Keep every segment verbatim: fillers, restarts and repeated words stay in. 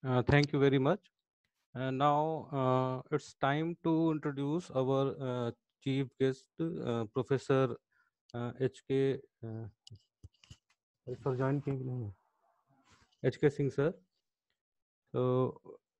Uh, thank you very much. And now uh, it's time to introduce our uh, chief guest, uh, Professor uh, H K. Uh, sir, join किए कि नहीं है? H K Singh sir. So,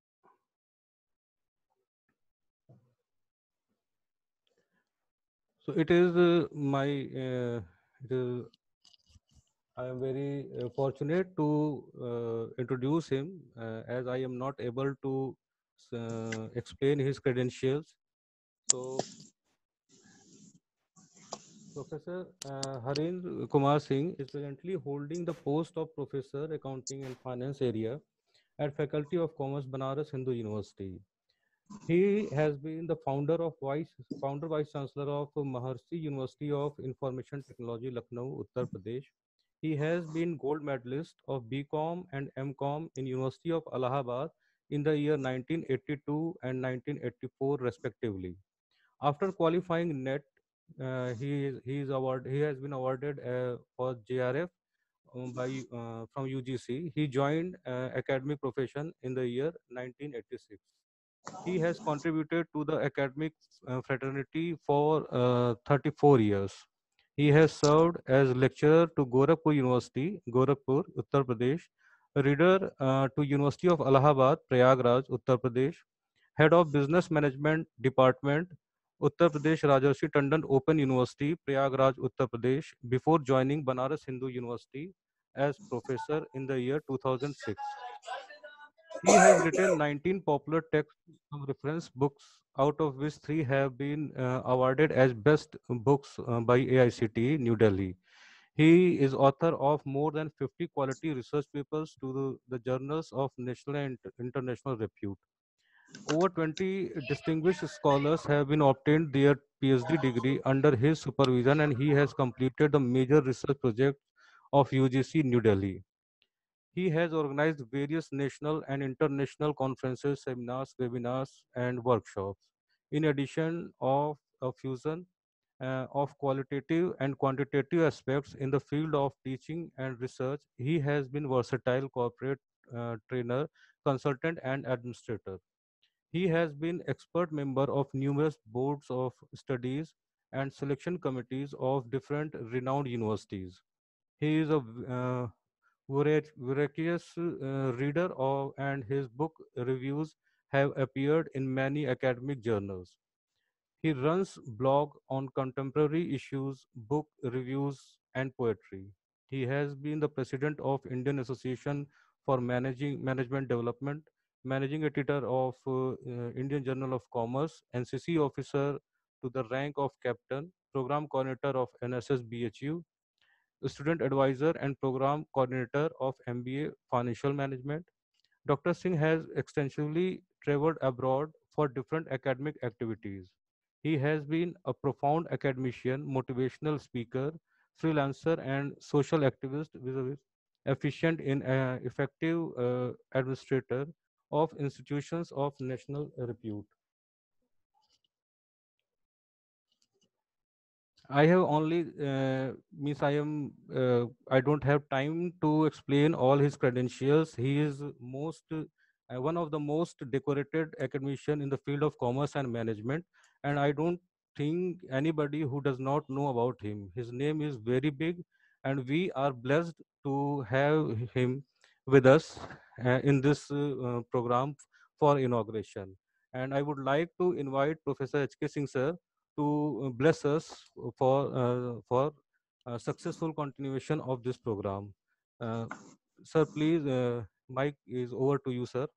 so it is uh, my. Uh, it is, I am very uh, fortunate to uh, introduce him uh, as I am not able to uh, explain his credentials. So, Professor uh, Harinder Kumar Singh is presently holding the post of Professor Accounting and Finance Area at Faculty of Commerce, Banaras Hindu University. He has been the founder of vice founder vice chancellor of Maharshi University of Information Technology, Lucknow, Uttar Pradesh. He has been gold medalist of B Com and M Com in University of Allahabad in the year nineteen eighty-two and nineteen eighty-four respectively. After qualifying net, uh, he is he is award he has been awarded uh, for J R F um, by uh, from U G C. He joined uh, academic profession in the year nineteen eighty-six. He has contributed to the academic uh, fraternity for uh, thirty-four years. He has served as lecturer to Gorakhpur University, Gorakhpur, Uttar Pradesh, reader uh, to University of Allahabad, Prayagraj, Uttar Pradesh, head of business management department, Uttar Pradesh Rajarshi Tandon Open University, Prayagraj, Uttar Pradesh, before joining Banaras Hindu University as professor in the year two thousand six. He has written nineteen popular text reference books, out of which three have been uh, awarded as best books uh, by A I C T E New Delhi. He is author of more than fifty quality research papers to the, the journals of national and international repute. Over twenty distinguished scholars have been obtained their PhD degree under his supervision, and he has completed the major research project of U G C New Delhi. He has organized various national and international conferences, seminars, webinars, and workshops. In addition of a fusion uh, of qualitative and quantitative aspects in the field of teaching and research, he has been versatile corporate uh, trainer, consultant, and administrator. He has been expert member of numerous boards of studies and selection committees of different renowned universities. He is a uh, vorac- voracious uh, reader of, and his book reviews have appeared in many academic journals. He runs blog on contemporary issues, book reviews, and poetry. He has been the president of Indian Association for Managing Management Development, managing editor of uh, uh, Indian Journal of Commerce, N C C officer to the rank of captain, program coordinator of N S S B H U, student advisor and program coordinator of M B A Financial Management. Doctor Singh has extensively traveled abroad for different academic activities. He has been a profound academician, motivational speaker, freelancer, and social activist, with efficient in uh, effective uh, administrator of institutions of national repute. I have only uh, means I am uh, I don't have time to explain all his credentials. He is most uh, one of the most decorated academician in the field of commerce and management, and I don't think anybody who does not know about him. His name is very big, and we are blessed to have him with us uh, in this uh, uh, program for inauguration. And I would like to invite Professor H K Singh sir to uh, bless us for uh, for uh, successful continuation of this program. Uh, Sir, please, uh, mic is over to you, sir.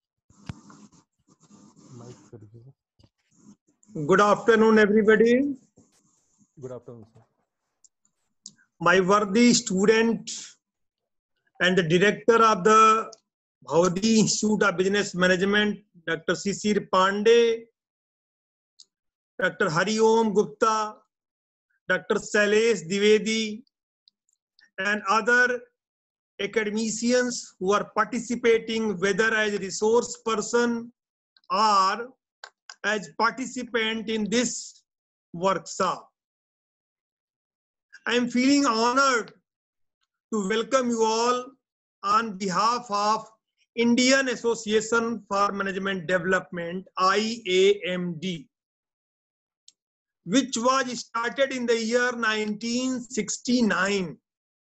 Mic, sir. Good afternoon, everybody. Good afternoon, sir. My worthy student and the director of the Bhavadi Institute of Business Management, Doctor Sisir Pandey, Doctor Hari Om Gupta, Doctor Sailesh Divedi, and other academicians who are participating, whether as a resource person or as participant in this workshop. I am feeling honored to welcome you all on behalf of Indian Association for Management Development, I A M D, which was started in the year nineteen sixty-nine.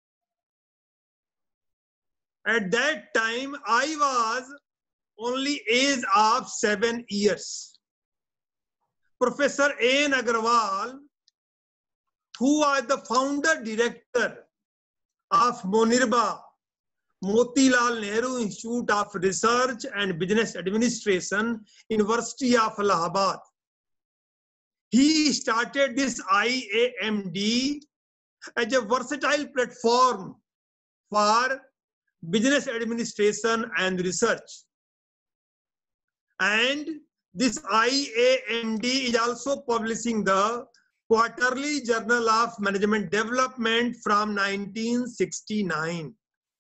At that time, I was only age of seven years. Professor A N Agarwal, who was the founder director of Monirba, Motilal Nehru Institute of Research and Business Administration, University of Allahabad. He started this I A M D as a versatile platform for business administration and research. And this I A M D is also publishing the Quarterly Journal of Management Development from nineteen sixty-nine.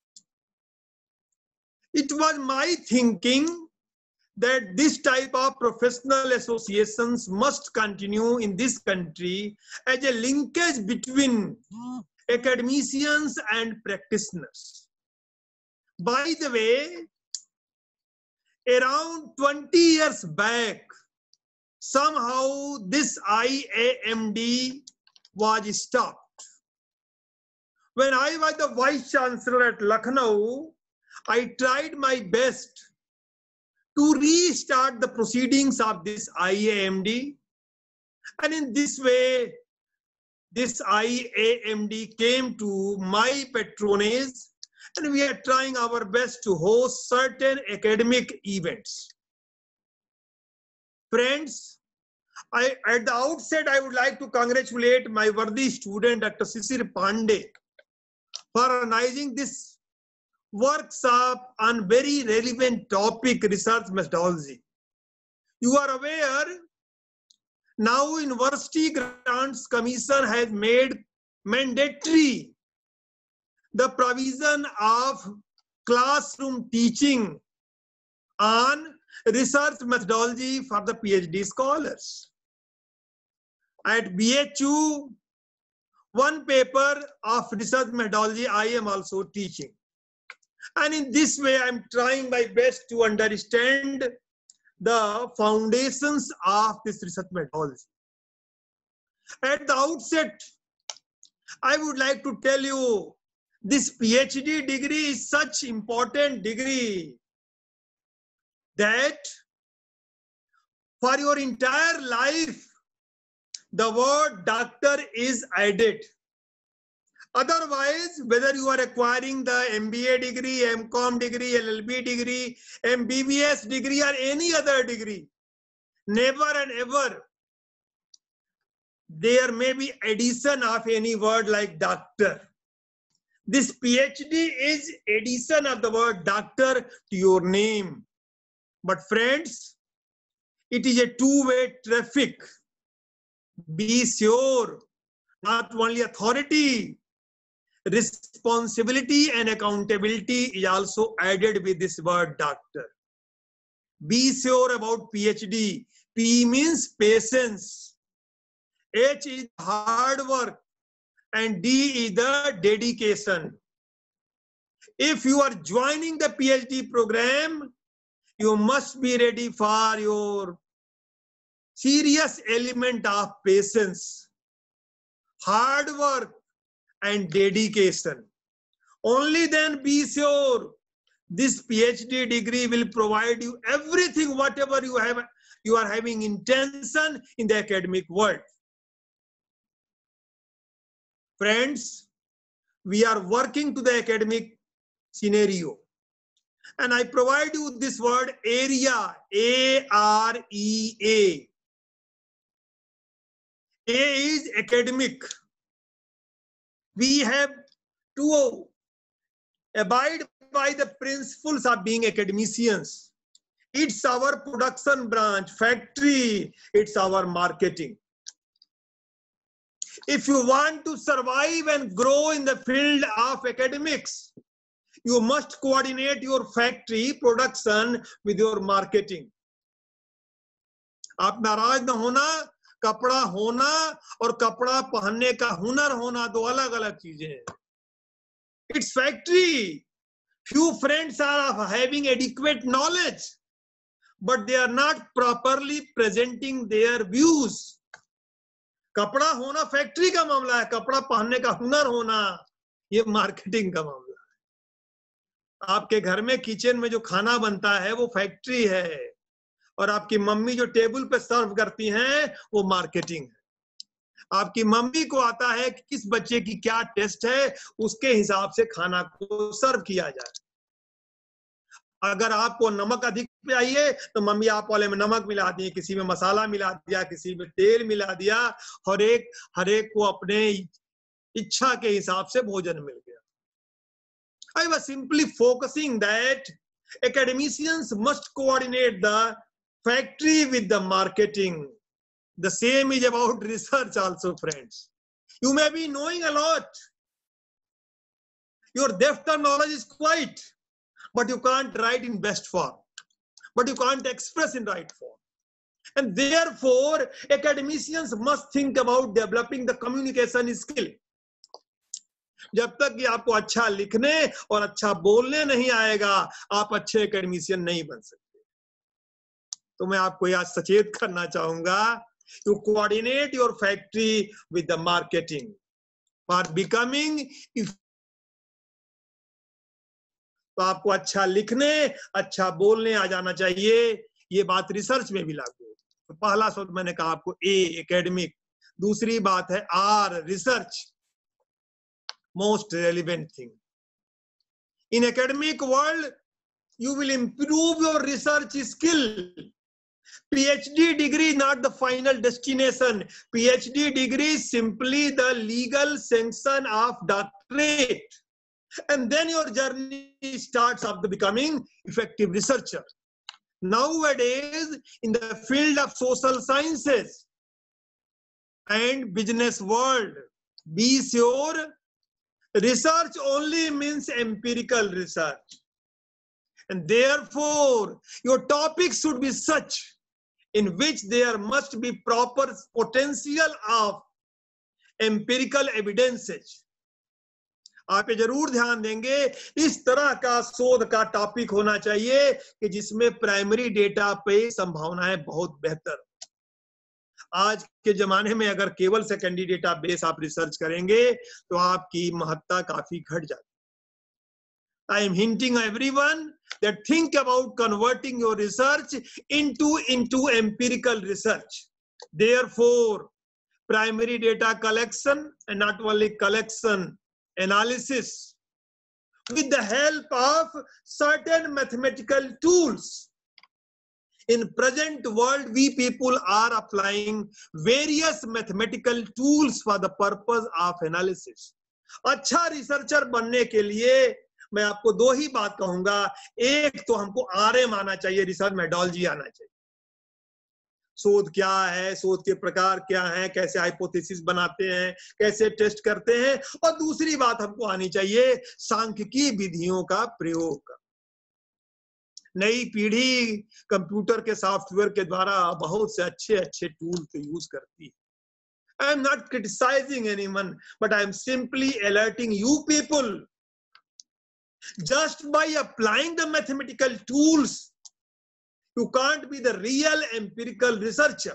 It was my thinking that this type of professional associations must continue in this country as a linkage between academicians and practitioners. By the way, around twenty years back, somehow this I A M D was stopped. When I was the Vice Chancellor at Lucknow, I tried my best to restart the proceedings of this I A M D. And in this way, this I A M D came to my patronage, and we are trying our best to host certain academic events. Friends, I, at the outset, I would like to congratulate my worthy student, Doctor Sisir Pandey, for organizing this workshop on very relevant topic, research methodology. You are aware, now University Grants Commission has made mandatory the provision of classroom teaching on research methodology for the PhD scholars. At B H U, one paper of research methodology I am also teaching. And in this way, I'm trying my best to understand the foundations of this research methodology. At the outset, I would like to tell you, this PhD degree is such important degree that for your entire life, the word doctor is added. Otherwise, whether you are acquiring the M B A degree, M Com degree, L L B degree, M B B S degree, or any other degree, never and ever there may be addition of any word like doctor. This PhD is addition of the word doctor to your name. But friends, it is a two-way traffic. Be sure, not only authority, responsibility and accountability is also added with this word doctor. Be sure about PhD. P means patience. H is hard work. And D is the dedication. If you are joining the PhD program, you must be ready for your serious element of patience, hard work, and dedication. Only then be sure this PhD degree will provide you everything, whatever you have, you are having intention in the academic world. Friends, we are working to the academic scenario. And I provide you this word area, A R E A. A is academic. We have to abide by the principles of being academicians. It's our production branch, factory, it's our marketing. If you want to survive and grow in the field of academics, you must coordinate your factory production with your marketing. आप नाराज न होना, कपड़ा होना और कपड़ा पहनने का हुनर होना दो अलग अलग चीजें हैं. It's factory. Few friends are having adequate knowledge, but they are not properly presenting their views. कपड़ा होना फैक्ट्री का मामला है, कपड़ा पहनने का हुनर होना ये मार्केटिंग का मामला है। आपके घर में किचन में जो खाना बनता है वो फैक्ट्री है, और आपकी मम्मी जो टेबल पे सर्व करती हैं वो मार्केटिंग है। आपकी मम्मी को आता है कि किस बच्चे की क्या टेस्ट है, उसके हिसाब से खाना को सर्व किया जाए। अगर आपको नमक अधिक चाहिए तो मम्मी आप वाले में नमक मिला दी, किसी में मसाला मिला दिया, किसी में तेल मिला दिया, हर एक हर एक को अपने इच्छा के हिसाब से भोजन मिल गया। I was simply focusing that academicians must coordinate the factory with the marketing. The same is about research also, friends. You may be knowing a lot. Your depth of knowledge is quite, but you can't write in best form, but you can't express in right form. And therefore, academicians must think about developing the communication skill. जब तक कि आपको अच्छा लिखने और अच्छा बोलने नहीं आएगा, आप अच्छे एकेडमिशियन नहीं बन सकते। तो मैं आपको यह सचेत करना चाहूंगा, you coordinate your factory with the marketing for becoming. If तो आपको अच्छा लिखने, अच्छा बोलने आ जाना चाहिए। ये बात रिसर्च में भी लागू है। तो पहला शब्द मैंने कहा आपको ए एकेडमिक, दूसरी बात है आर research, most relevant thing. In academic world, you will improve your research skill. PhD degree not the final destination. PhD degree is simply the legal sanction of doctorate. And then your journey starts of the becoming effective researcher. Nowadays, in the field of social sciences and business world, be sure research only means empirical research. And therefore, your topic should be such in which there must be proper potential of empirical evidences. आप ये जरूर ध्यान देंगे, इस तरह का शोध का टॉपिक होना चाहिए कि जिसमें प्राइमरी डेटा पे संभावनाएं बहुत बेहतर। आज के जमाने में अगर केवल सेकेंडरी डेटा बेस आप रिसर्च करेंगे तो आपकी महत्ता काफी घट जाती है। I am hinting everyone that think about converting your research into into empirical research. Therefore, primary data collection and not only collection, analysis with the help of certain mathematical tools. In present world, we people are applying various mathematical tools for the purpose of analysis. अच्छा researcher बनने के लिए मैं आपको दो ही बात कहूंगा। एक तो हमको आरएम आना चाहिए, रिसर्च मेथोडोलॉजी आना चाहिए। शोध क्या है, शोध के प्रकार क्या हैं, कैसे हाइपोथेसिस बनाते हैं, कैसे टेस्ट करते हैं, और दूसरी बात हमको आनी चाहिए सांख्यिकी विधियों का प्रयोग। नई पीढ़ी कंप्यूटर के सॉफ्टवेयर के द्वारा बहुत से अच्छे अच्छे टूल तो यूज करती है। I am not criticizing anyone, but I am simply alerting you people. Just by applying the mathematical tools, you can't be the real empirical researcher.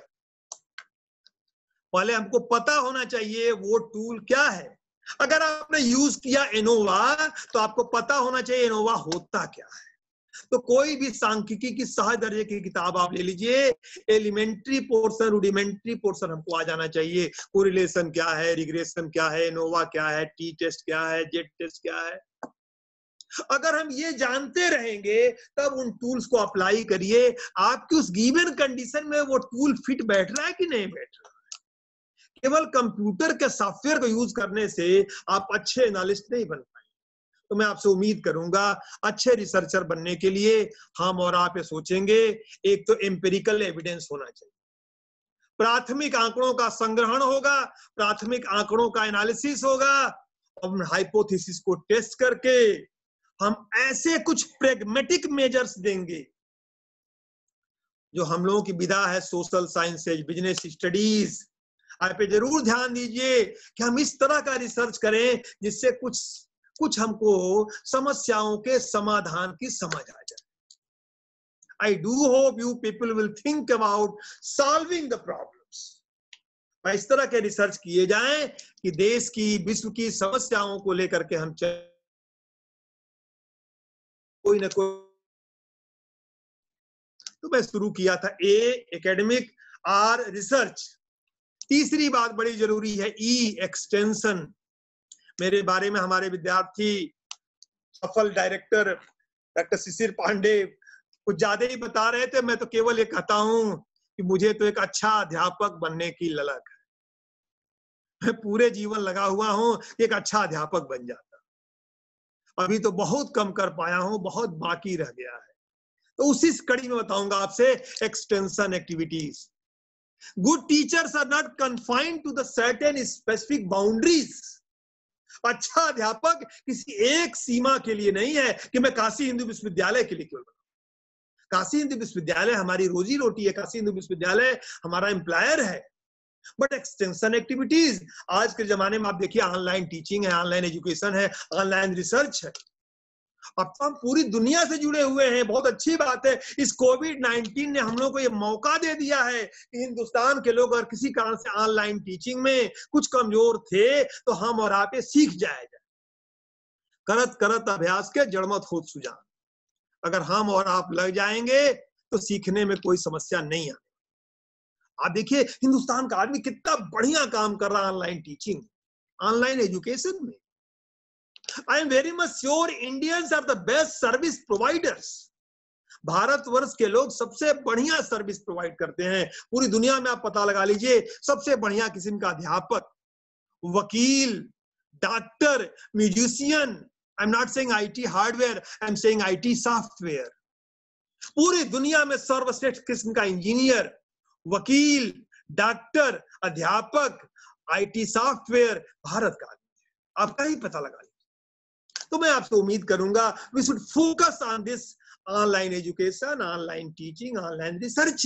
पहले हमको पता होना चाहिए वो टूल क्या है। अगर आपने यूज किया एनोवा तो आपको पता होना चाहिए एनोवा होता क्या है। तो कोई भी सांख्यिकी की सहज दर्जे की किताब आप ले लीजिए, एलिमेंट्री पोर्शन, रूडिमेंट्री पोर्शन हमको आ जाना चाहिए। कोरिलेशन क्या है, रिग्रेशन क्या है, एनोवा क्या है, टी टेस्ट क्या है, जेड टेस्ट क्या है। अगर हम ये जानते रहेंगे तब उन टूल्स को अप्लाई करिए। आपकी उस गिवन कंडीशन में वो टूल फिट बैठ रहा है कि नहीं बैठ रहा है। केवल कंप्यूटर के सॉफ्टवेयर को यूज करने से आप अच्छे एनालिस्ट नहीं बन पाएंगे। तो मैं आपसे उम्मीद करूंगा अच्छे रिसर्चर बनने के लिए हम और आप ये सोचेंगे, एक तो एम्पिरिकल एविडेंस होना चाहिए। प्राथमिक आंकड़ों का संग्रहण होगा, प्राथमिक आंकड़ों का एनालिसिस होगा, और हाइपोथेसिस को टेस्ट करके हम ऐसे कुछ प्रैग्मेटिक मेजर्स देंगे जो हम लोगों की विधा है सोशल साइंसेज, बिजनेस स्टडीज। आप पे जरूर ध्यान दीजिए कि हम इस तरह का रिसर्च करें जिससे कुछ कुछ हमको समस्याओं के समाधान की समझ आ जाए। I do hope you people will think about solving the problems. इस तरह के रिसर्च किए जाएं कि देश की, विश्व की समस्याओं को लेकर के हम कोई ना कोई। तो मैं शुरू किया था ए एकेडमिक, आर रिसर्च। तीसरी बात बड़ी जरूरी है, ई एक्सटेंशन। मेरे बारे में हमारे विद्यार्थी सफल डायरेक्टर डॉक्टर शिशिर पांडे कुछ ज्यादा ही बता रहे थे। मैं तो केवल ये कहता हूं कि मुझे तो एक अच्छा अध्यापक बनने की ललक है। मैं पूरे जीवन लगा हुआ हूं, एक अच्छा अध्यापक बन जाता। अभी तो बहुत कम कर पाया हूं, बहुत बाकी रह गया है। तो उसी कड़ी में बताऊंगा आपसे extension activities. Good teachers are not confined to the certain specific boundaries. अच्छा अध्यापक किसी एक सीमा के लिए नहीं है कि मैं काशी हिंदू विश्वविद्यालय के लिए केवल बनाऊं। काशी हिंदू विश्वविद्यालय हमारी रोजी रोटी है, काशी हिंदू विश्वविद्यालय हमारा एम्प्लॉयर है। बट एक्सटेंशन एक्टिविटीज, आज के जमाने में आप देखिए ऑनलाइन टीचिंग है, ऑनलाइन एजुकेशन है, ऑनलाइन रिसर्च है। अब तो हम पूरी दुनिया से जुड़े हुए हैं, बहुत अच्छी बात है। इस कोविड नाइनटीन ने हम लोग को ये मौका दे दिया है कि हिंदुस्तान के लोग अगर किसी कारण से ऑनलाइन टीचिंग में कुछ कमजोर थे तो हम और आप ये सीख जाए जाए। करत करत अभ्यास के जड़मत होत सुजान। अगर हम और आप लग जाएंगे तो सीखने में कोई समस्या नहीं आती। आप देखिए हिंदुस्तान का आदमी कितना बढ़िया काम कर रहा है ऑनलाइन टीचिंग, ऑनलाइन एजुकेशन में। I am very much sure Indians are the best service providers. Bharatvarsh के लोग सबसे बढ़िया सर्विस प्रोवाइड करते हैं। पूरी दुनिया में आप पता लगा लीजिए, सबसे बढ़िया किस्म का अध्यापक, वकील, doctor, musician. I am not saying IT hardware, I am saying IT software. पूरी दुनिया में सर्वश्रेष्ठ किस्म का इंजीनियर, वकील, डॉक्टर, अध्यापक, आईटी सॉफ्टवेयर भारत का आदमी। आपका ही पता लगा लीजिए। तो मैं आपसे उम्मीद करूंगा we should focus on this online education, online teaching, online research.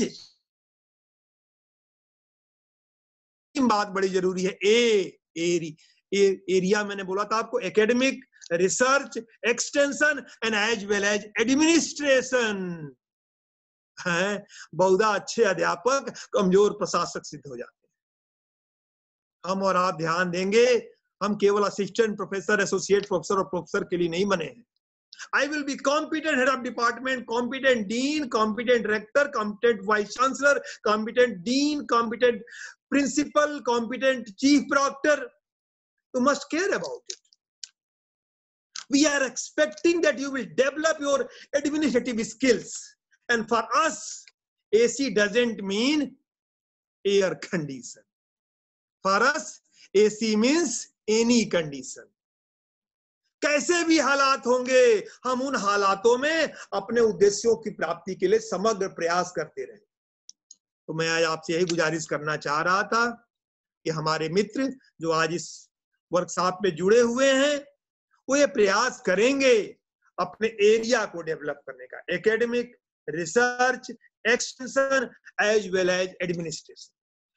बात बड़ी जरूरी है, ए एरी ए, एरिया मैंने बोला था आपको, academic, research, extension and as well as administration है। बहुधा अच्छे अध्यापक कमजोर प्रशासक सिद्ध हो जाते हैं। हम और आप ध्यान देंगे, हम केवल असिस्टेंट प्रोफेसर, एसोसिएट प्रोफेसर और प्रोफेसर के लिए नहीं बने हैं। I will be competent head of department, competent dean, competent rector, competent vice chancellor, competent dean, competent principal, competent chief proctor. You must care about it. We are expecting that you will develop your administrative skills. And for us, A C doesn't mean air condition. For us, A C means any condition. कैसे भी हालात होंगे, हम उन हालातों में अपने उद्देश्यों की प्राप्ति के लिए समग्र प्रयास करते रहे। तो मैं आज आपसे यही गुजारिश करना चाह रहा था कि हमारे मित्र जो आज इस वर्कशॉप में जुड़े हुए हैं, वो ये प्रयास करेंगे अपने एरिया को डेवलप करने का, academic, research, extension as well as administration.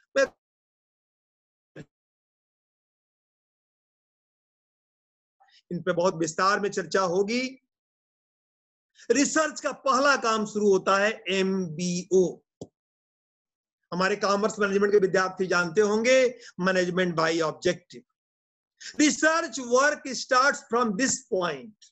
इन पे बहुत विस्तार में चर्चा होगी। रिसर्च का पहला काम शुरू होता है एमबीओ। हमारे कॉमर्स मैनेजमेंट के विद्यार्थी जानते होंगे, management by objective. Research work starts from this point.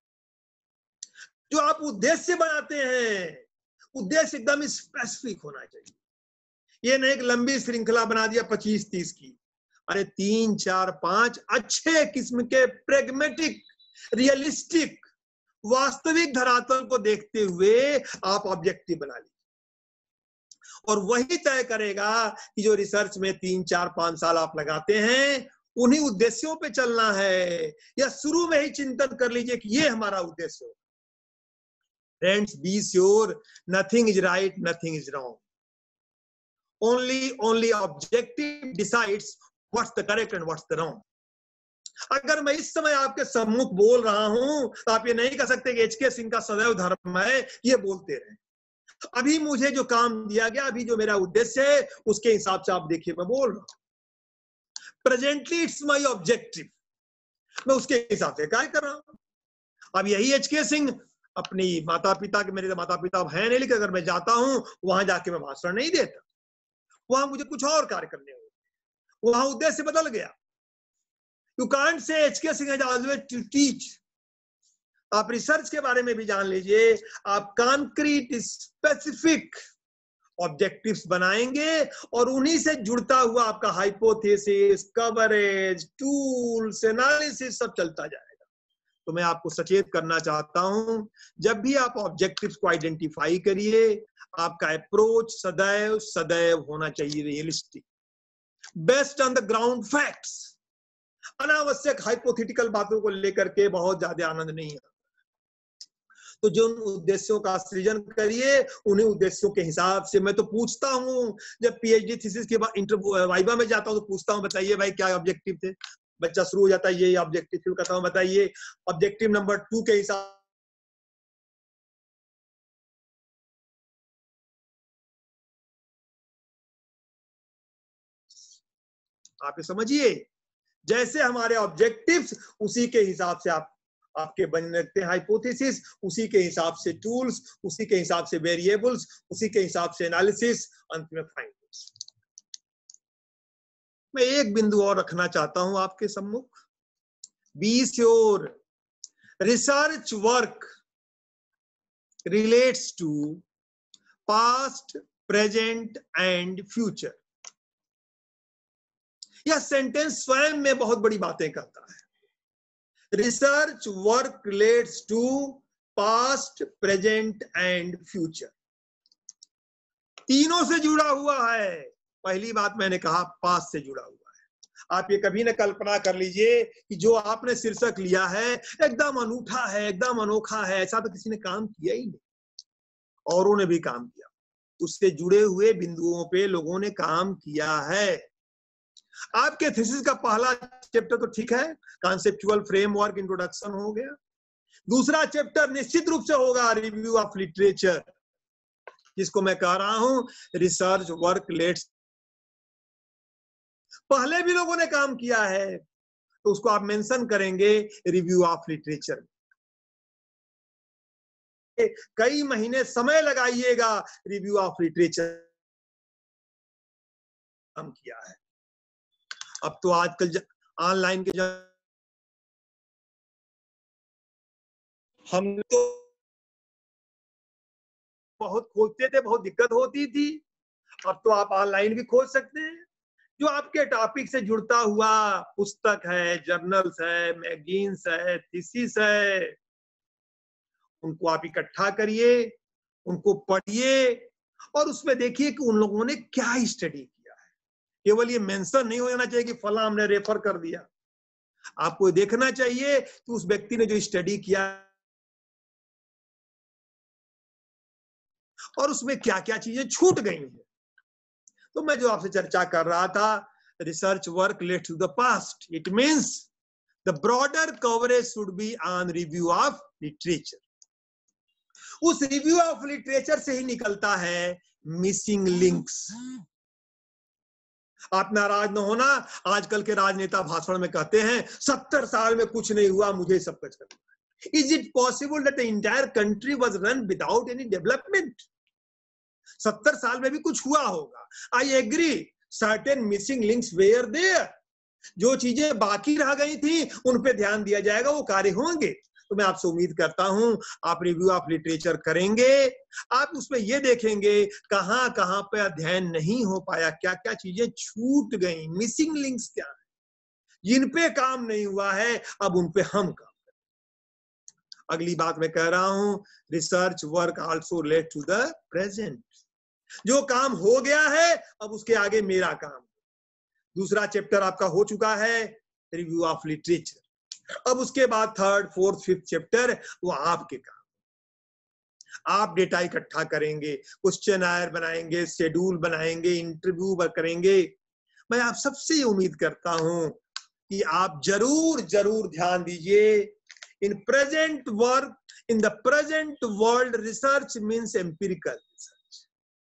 जो आप उद्देश्य बनाते हैं, उद्देश्य एकदम स्पेसिफिक होना चाहिए। ये नहीं एक लंबी श्रृंखला बना दिया पच्चीस तीस की। अरे तीन चार पांच अच्छे किस्म के प्रेगमेटिक, रियलिस्टिक, वास्तविक धरातल को देखते हुए आप ऑब्जेक्टिव बना लीजिए। और वही तय करेगा कि जो रिसर्च में तीन चार पांच साल आप लगाते हैं, उन्हीं उद्देश्यों पे चलना है, या शुरू में ही चिंतन कर लीजिए कि ये हमारा उद्देश्य हो। Friends, be sure, nothing is right, nothing is wrong. Only only objective decides what's the correct and what's the wrong. अगर मैं इस समय आपके सम्मुख बोल रहा हूं तो आप ये नहीं कह सकते कि एच के सिंह का सदैव धर्म है ये बोलते रहे। अभी मुझे जो काम दिया गया, अभी जो मेरा उद्देश्य है, उसके हिसाब से आप देखिए मैं बोल रहा हूं। प्रेजेंटली इट्स माय ऑब्जेक्टिव मैं उसके हिसाब से कार्य कर रहा हूं। अब यही एच के सिंह अपनी माता पिता के, मेरे माता पिता है नहीं, लेकिन अगर मैं जाता हूं वहां जाके मैं भाषण नहीं देता, वहां मुझे कुछ और कार्य करने होंगे, वहां उद्देश्य बदल गया। You can't say H K Singh has always to teach. आप रिसर्च के बारे में भी जान लीजिए, आप कॉन्क्रीट स्पेसिफिक ऑब्जेक्टिव्स बनाएंगे और उन्हीं से जुड़ता हुआ आपका हाइपोथेसिस, कवरेज, टूल्स, एनालिसिस सब चलता जाएगा। तो मैं आपको सचेत करना चाहता हूं, जब भी आप ऑब्जेक्टिव्स को आइडेंटिफाई करिए, आपका अप्रोच सदैव सदैव होना चाहिए realistic, based on the ground facts. अनावश्यक हाइपोथेटिकल बातों को लेकर के बहुत ज्यादा आनंद नहीं है। तो जो उन उद्देश्यों का सृजन करिए, उन्हीं उद्देश्यों के हिसाब से। मैं तो पूछता हूं, जब पीएचडी थीसिस के बाद इंटरव्यू वाइवा में जाता हूं तो पूछता हूं, बताइए भाई क्या ऑब्जेक्टिव थे? बच्चा शुरू हो जाता है, ये ऑब्जेक्टिव, फिर कहता हूं बताइए ऑब्जेक्टिव नंबर टू के हिसाब। आप ये समझिए, जैसे हमारे ऑब्जेक्टिव्स उसी के हिसाब से आप आपके बन रखते हैं हाइपोथेसिस, उसी के हिसाब से टूल्स, उसी के हिसाब से वेरिएबल्स, उसी के हिसाब से एनालिसिस, अंत में फाइंडिंग्स। मैं एक बिंदु और रखना चाहता हूं आपके सम्मुख। Be sure research work relates to past, present and future. यह सेंटेंस स्वयं में बहुत बड़ी बातें करता है। Research work relates to past, present and future, तीनों से जुड़ा हुआ है। पहली बात मैंने कहा पास्ट से जुड़ा हुआ है। आप ये कभी न कल्पना कर लीजिए कि जो आपने शीर्षक लिया है एकदम अनूठा है, एकदम अनोखा है, ऐसा तो किसी ने काम किया ही नहीं। औरों ने भी काम किया, उससे जुड़े हुए बिंदुओं पे लोगों ने काम किया है। आपके थीसिस का पहला चैप्टर तो ठीक है, कॉन्सेप्चुअल फ्रेमवर्क इंट्रोडक्शन हो गया। दूसरा चैप्टर निश्चित रूप से होगा रिव्यू ऑफ लिटरेचर, जिसको मैं कह रहा हूं रिसर्च वर्क लेट्स। पहले भी लोगों ने काम किया है तो उसको आप मेंशन करेंगे रिव्यू ऑफ लिटरेचर। कई महीने समय लगाइएगा, रिव्यू ऑफ लिटरेचर काम किया है। अब तो आजकल ऑनलाइन के जब हम तो बहुत खोजते थे, बहुत दिक्कत होती थी, अब तो आप ऑनलाइन भी खोज सकते हैं। जो आपके टॉपिक से जुड़ता हुआ पुस्तक है, जर्नल्स है, मैगजीन्स है, थीसिस है, उनको आप इकट्ठा करिए, उनको पढ़िए और उसमें देखिए कि उन लोगों ने क्या स्टडी किया है। केवल ये मेंशन नहीं हो जाना चाहिए कि फला हमने रेफर कर दिया। आपको देखना चाहिए कि उस व्यक्ति ने जो स्टडी किया और उसमें क्या क्या चीजें छूट गई हैं। तो मैं जो आपसे चर्चा कर रहा था, research work lets to the past, it means the broader coverage should be on review of literature. उस रिव्यू ऑफ लिटरेचर से ही निकलता है मिसिंग लिंक्स। आप नाराज न होना, आजकल के राजनेता भाषण में कहते हैं सत्तर साल में कुछ नहीं हुआ, मुझे सब कुछ करना है। Is it possible that the entire country was run without any development? सत्तर साल में भी कुछ हुआ होगा। I agree, certain missing links were there. जो चीजें बाकी रह गई थी उन पे ध्यान दिया जाएगा, वो कार्य होंगे। तो मैं आपसे उम्मीद करता हूं आप रिव्यू ऑफ लिटरेचर करेंगे, आप उसमें ये देखेंगे कहां कहां पे अध्ययन नहीं हो पाया, क्या क्या चीजें छूट गई, मिसिंग लिंक्स क्या है, जिन पे काम नहीं हुआ है अब उन पे हम काम करें। अगली बात मैं कह रहा हूं, research work also let to the present. जो काम हो गया है अब उसके आगे मेरा काम। दूसरा चैप्टर आपका हो चुका है रिव्यू ऑफ लिटरेचर। अब उसके बाद थर्ड, फोर्थ, फिफ्थ चैप्टर वो आपके काम। आप डेटा इकट्ठा करेंगे, क्वेश्चनर बनाएंगे, शेड्यूल बनाएंगे, इंटरव्यू करेंगे। मैं आप सबसे उम्मीद करता हूं कि आप जरूर जरूर ध्यान दीजिए। In present work, in the present world, research means empirical research.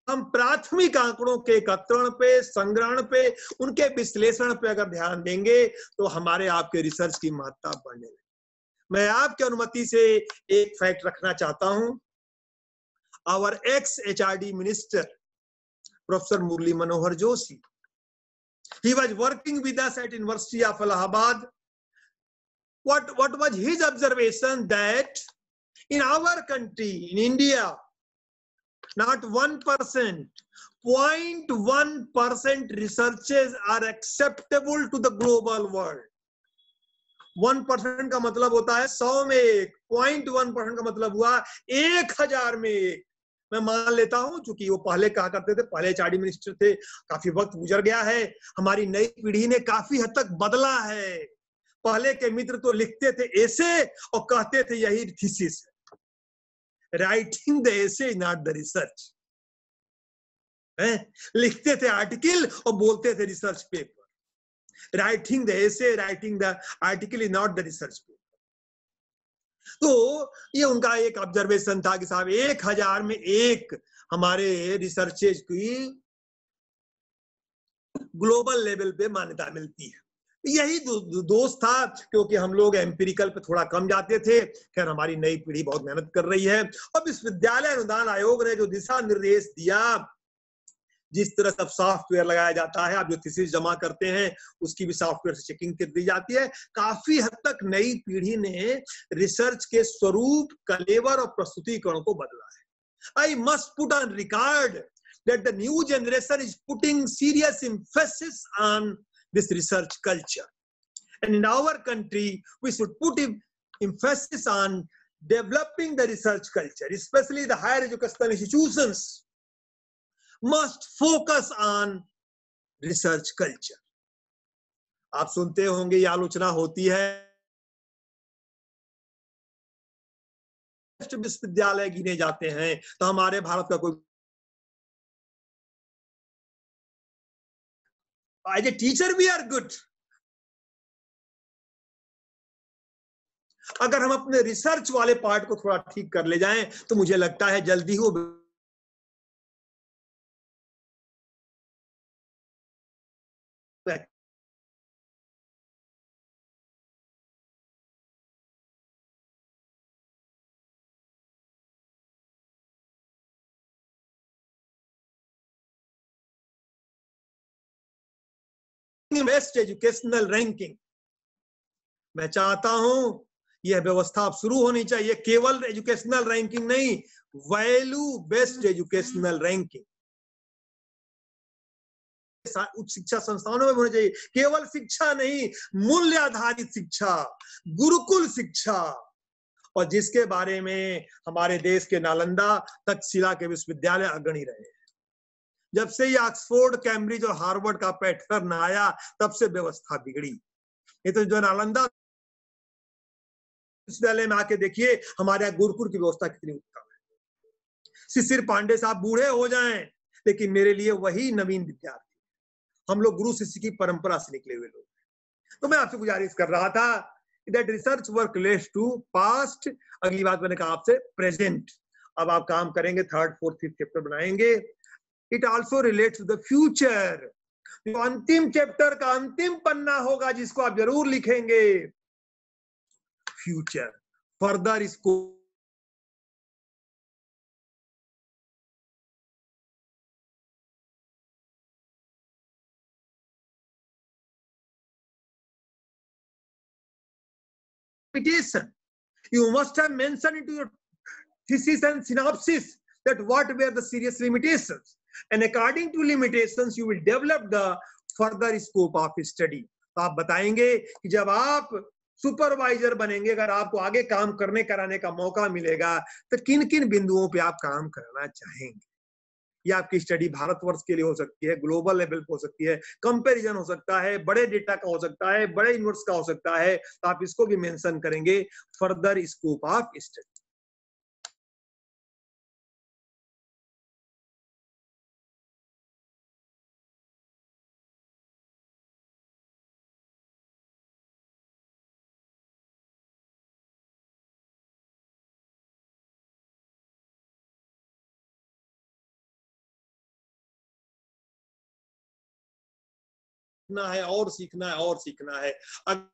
हम प्राथमिक आंकड़ों के एकत्रण पे, संग्रहण पे, उनके विश्लेषण पे अगर ध्यान देंगे तो हमारे आपके रिसर्च की महत्ता बढ़ने लगेगी। मैं आपकी अनुमति से एक फैक्ट रखना चाहता हूं। Our ex H R D minister professor Murli Manohar Joshi, he was working with us at University of Allahabad. What, what was his observation? That in our country, in India, not one percent, zero point one percent researches are acceptable to the global world. One percent का मतलब होता है सौ में एक, point one percent का मतलब हुआ एक हजार में एक। मैं मान लेता हूं, चूंकि वो पहले कहा करते थे, पहले एचआरडी मिनिस्टर थे, काफी वक्त गुजर गया है, हमारी नई पीढ़ी ने काफी हद तक बदला है। पहले के मित्र तो लिखते थे एसे और कहते थे यही थीसिस है। Writing the essay is not the research. लिखते थे आर्टिकल और बोलते थे research paper. Writing the essay, writing the article is not the research paper. तो ये उनका एक ऑब्जर्वेशन था कि साहब एक हजार में एक हमारे रिसर्चेज की ग्लोबल लेवल पे मान्यता मिलती है। यही दो, दो, दोस्त था, क्योंकि हम लोग एम्पिरिकल पे थोड़ा कम जाते थे। खैर हमारी नई पीढ़ी बहुत मेहनत कर रही है। और विश्वविद्यालय अनुदान आयोग ने जो दिशा निर्देश दिया, जिस तरह से सॉफ्टवेयर लगाया जाता है, आप जो थीसिस जमा करते हैं उसकी भी सॉफ्टवेयर से चेकिंग कर दी जाती है, काफी हद तक नई पीढ़ी ने रिसर्च के स्वरूप, कलेवर और प्रस्तुतिकरण को बदला है। I must put on record that the new generation is putting serious emphasis on this research culture, and in our country we should put emphasis on developing the research culture, especially the higher educational institutions must focus on research culture. आप सुनते होंगे ये आलोचना होती है, विश्वविद्यालय गिने जाते हैं तो हमारे भारत का कोई as a teacher we are good. अगर हम अपने रिसर्च वाले पार्ट को थोड़ा ठीक कर ले जाएं तो मुझे लगता है जल्दी हो बेस्ट एजुकेशनल रैंकिंग। मैं चाहता हूं यह व्यवस्था अब शुरू होनी चाहिए, केवल एजुकेशनल रैंकिंग नहीं, वैल्यू बेस्ड एजुकेशनल रैंकिंग उच्च शिक्षा संस्थानों में होनी चाहिए। केवल शिक्षा नहीं, मूल्य आधारित शिक्षा, गुरुकुल शिक्षा, और जिसके बारे में हमारे देश के नालंदा तक्षशिला के विश्वविद्यालय अग्रणी रहे। जब से ये ऑक्सफोर्ड, कैम्ब्रिज और हार्वर्ड का पैटर्न आया तब से व्यवस्था बिगड़ी। ये तो जो नालंदा विश्वविद्यालय में आके देखिए हमारे यहाँ गुरुकुल की व्यवस्था कितनी उत्तम है। शिशिर पांडे साहब बूढ़े हो जाएं लेकिन मेरे लिए वही नवीन विद्यार्थी। हम लोग गुरु शिष्य की परंपरा से निकले हुए लोग। तो मैं आपसे गुजारिश कर रहा था that research work relates to past. अगली बात मैंने कहा आपसे प्रेजेंट। अब आप काम करेंगे, थर्ड फोर्थ फिफ्थ चैप्टर बनाएंगे। It also relates to the future. जो अंतिम चैप्टर का अंतिम पन्ना होगा जिसको आप जरूर लिखेंगे, फ्यूचर, फर्दर इसको limitation. You must have mentioned into your thesis and synopsis that what were the serious limitations, and according to limitations you will develop the further scope of study. तो आप बताएंगे कि जब आप सुपरवाइजर बनेंगे, अगर आपको आगे काम करने कराने का मौका मिलेगा तो किन किन बिंदुओं पे आप काम करना चाहेंगे। ये आपकी स्टडी भारतवर्ष के लिए हो सकती है, ग्लोबल लेवल पे हो सकती है, कंपैरिजन हो सकता है, बड़े डेटा का हो सकता है, बड़े यूनिवर्स का हो सकता है। तो आप इसको भी मेंशन करेंगे, फर्दर स्कोप ऑफ स्टडी। सीखना है और सीखना है और सीखना है। अगर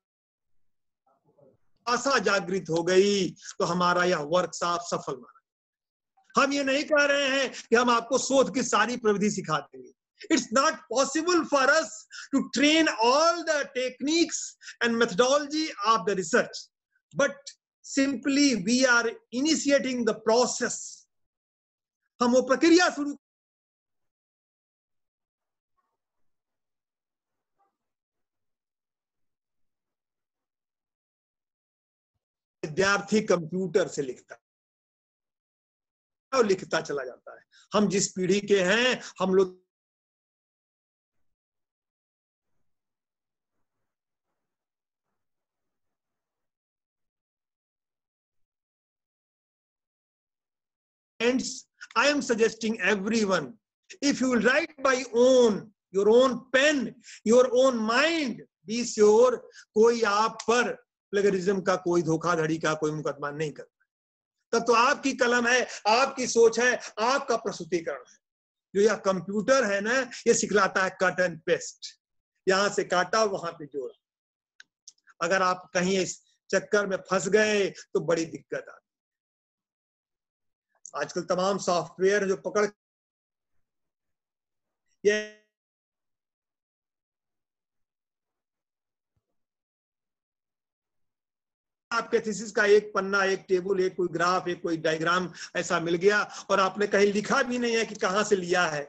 आशा जागृत हो गई तो हमारा यह वर्कशॉप सफल माना। हम ये नहीं कह रहे हैं कि हम आपको शोध की सारी प्रविधि सिखा देंगे। It's not possible for us to train all the techniques and methodology of the research, but simply we are initiating the process. हम वो प्रक्रिया शुरू विद्यार्थी कंप्यूटर से लिखता है और लिखता चला जाता है। हम जिस पीढ़ी के हैं, हम लोग I am suggesting everyone, if you will write by own, your own pen, your own mind, be sure कोई आप पर प्लेगरिज्म का, कोई धोखाधड़ी का कोई मुकदमा नहीं करता। तब तो आपकी कलम है, आपकी सोच है, आपका प्रस्तुतिकरण है। जो यह कंप्यूटर है ना, ये सिखलाता है कट एंड पेस्ट, यहां से काटा वहां पे जोड़ा। अगर आप कहीं इस चक्कर में फंस गए तो बड़ी दिक्कत आती। आजकल तमाम सॉफ्टवेयर जो पकड़ ये आपके थीसिस का एक पन्ना, एक टेबल, एक कोई ग्राफ, एक कोई डायग्राम ऐसा मिल गया और आपने कहीं लिखा भी नहीं है कि कहां से लिया है।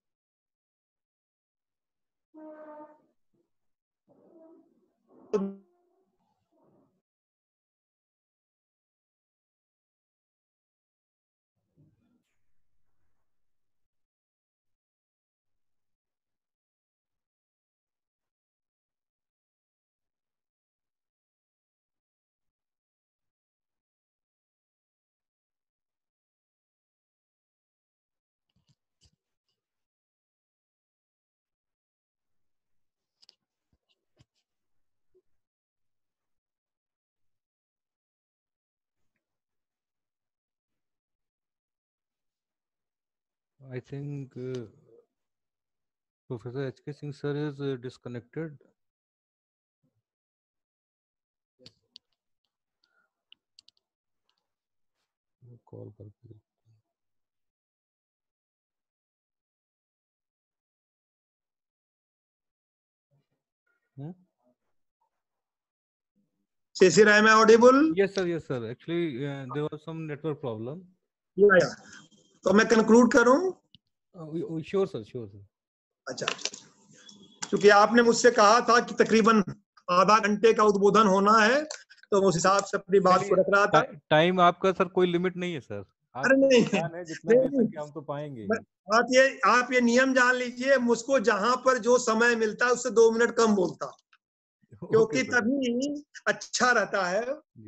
I think uh, Professor H K Singh sir is uh, disconnected. Call करके hmm? Shishir, am I audible? Yes sir, yes sir. Actually uh, there was some network problem. Yeah, yeah. तो मैं कंक्लूड करूं? uh, sure sir, sure sir. अच्छा, क्योंकि आपने मुझसे कहा था कि तकरीबन आधा घंटे का उद्बोधन होना है, तो उस हिसाब से अपनी बात को रख रहा था। टाइम आपका सर कोई लिमिट नहीं है सर। अरे नहीं, है जितना दे सके हम तो पाएंगे। आप ये आप ये नियम जान लीजिए, मुझको जहां पर जो समय मिलता है उससे दो मिनट कम बोलता, क्योंकि तभी अच्छा रहता है।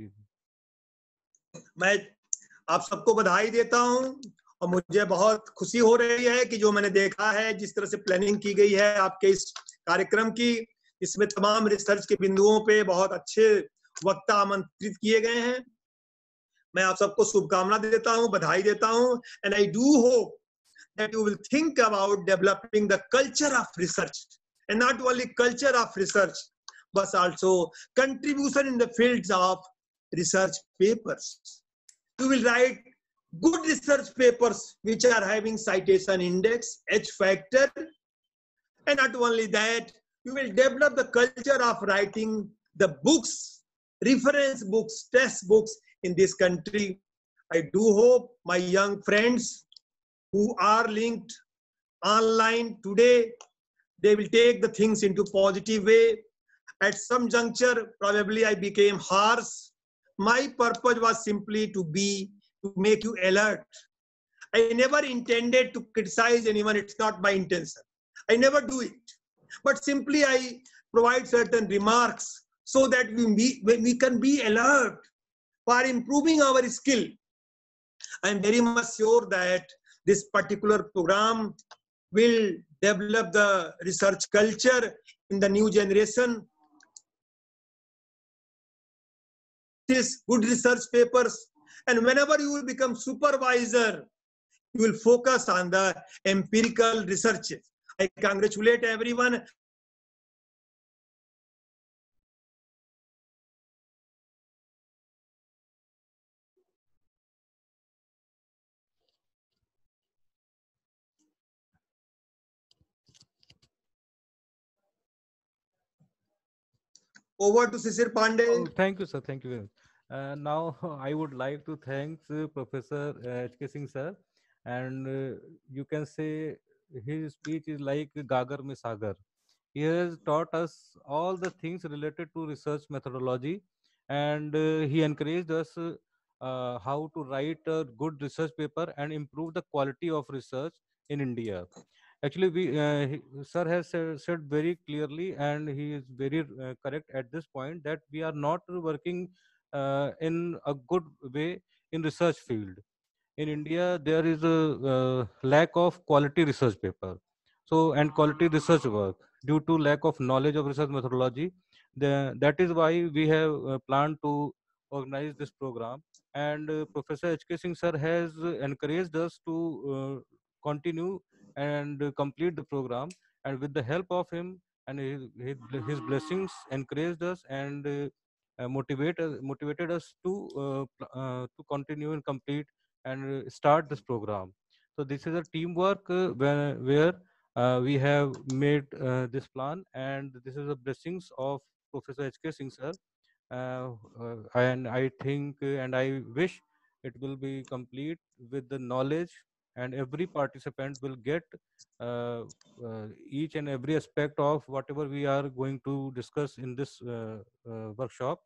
मैं आप सबको बधाई देता हूं और मुझे बहुत खुशी हो रही है कि जो मैंने देखा है, जिस तरह से प्लानिंग की गई है आपके इस कार्यक्रम की, इसमें तमाम रिसर्च के बिंदुओं पे बहुत अच्छे वक्ता आमंत्रित किए गए हैं। मैं आप सबको शुभकामना देता हूं, बधाई देता हूं। And I do hope that you will think about developing the culture of research, and not only culture of research, but also contribution in the fields of research papers. You will write good research papers which are having citation index, H factor, and not only that, you will develop the culture of writing the books, reference books, test books in this country. I do hope my young friends who are linked online today, they will take the things into positive way. At some juncture, probably I became harsh. My purpose was simply to be, to make you alert. I never intended to criticize anyone. It's not my intention. I never do it. But simply I provide certain remarks so that we, be, we can be alert for improving our skill. I am very much sure that this particular program will develop the research culture in the new generation. This good research papers, and whenever you will become supervisor, you will focus on the empirical research. I congratulate everyone. Over to Sisir Pandey. Oh, thank you, sir. Thank you very much. Uh, now, I would like to thank uh, Professor uh, H K Singh, sir. And uh, you can say his speech is like Gagar Mein Sagar. He has taught us all the things related to research methodology, and uh, he encouraged us uh, uh, how to write a good research paper and improve the quality of research in India. Actually, we uh, he, sir has said, said very clearly, and he is very uh, correct at this point that we are not working uh, in a good way in research field. In India, there is a uh, lack of quality research paper, so and quality research work due to lack of knowledge of research methodology. The, that is why we have uh, planned to organize this program. And uh, Professor H K Singh sir has uh, encouraged us to uh, continue and uh, complete the program. And with the help of him and his, his, his blessings, encouraged us and uh, uh, motivate, us- motivated us to uh, pl- uh, to continue and complete and uh, start this program. So this is a teamwork uh, where, where uh, we have made uh, this plan, and this is the blessings of Professor H K Singh sir. Uh, uh, and I think uh, and I wish it will be complete with the knowledge, and every participant will get uh, uh, each and every aspect of whatever we are going to discuss in this uh, uh, workshop.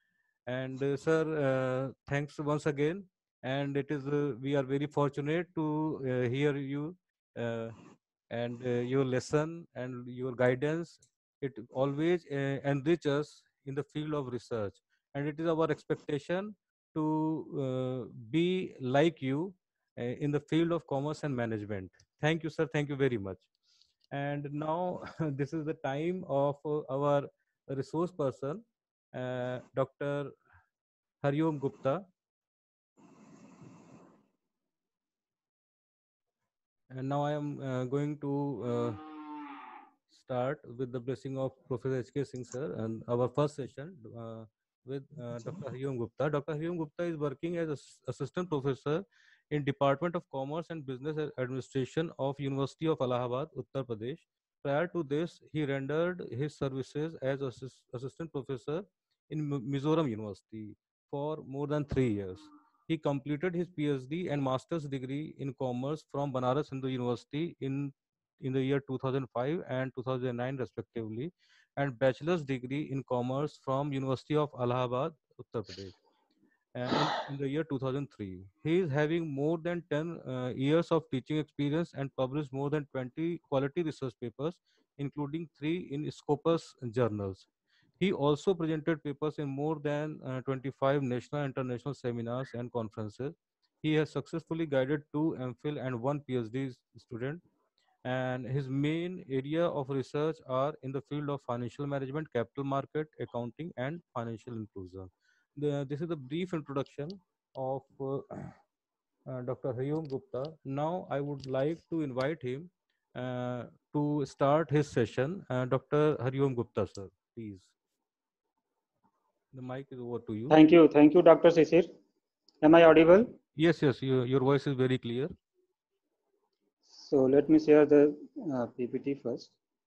And uh, sir, uh, thanks once again. And it is uh, we are very fortunate to uh, hear you uh, and uh, your lesson and your guidance. It always uh, enrich us in the field of research, and it is our expectation to uh, be like you uh, in the field of commerce and management. Thank you, sir. Thank you very much. And now this is the time of uh, our resource person, uh, Doctor Hariom Gupta. And now I am uh, going to uh, start with the blessing of Professor H K Singh sir and our first session uh, with uh, Doctor Hariom Gupta. Doctor Hariom Gupta is working as ass- assistant professor in Department of Commerce and Business Ad- Administration of University of Allahabad, Uttar Pradesh. Prior to this, he rendered his services as assist- assistant professor in Mi- Mizoram University for more than three years. He completed his PhD and master's degree in commerce from Banaras Hindu University in in the year two thousand five and two thousand nine respectively, and bachelor's degree in commerce from University of Allahabad, Uttar Pradesh, uh, in, in the year two thousand three. He is having more than ten uh, years of teaching experience and published more than twenty quality research papers, including three in Scopus journals. He also presented papers in more than uh, twenty-five national and international seminars and conferences. He has successfully guided two MPhil and one PhD student, and his main area of research are in the field of financial management, capital market, accounting, and financial inclusion. The, this is a brief introduction of uh, uh, Doctor Hariom Gupta. Now I would like to invite him uh, to start his session. Uh, Doctor Hariom Gupta, sir, please. The mic is over to you. Thank you. Thank you, Doctor Sisir. Am I audible? Yes, yes, your, your voice is very clear. So let me share the uh, P P T first.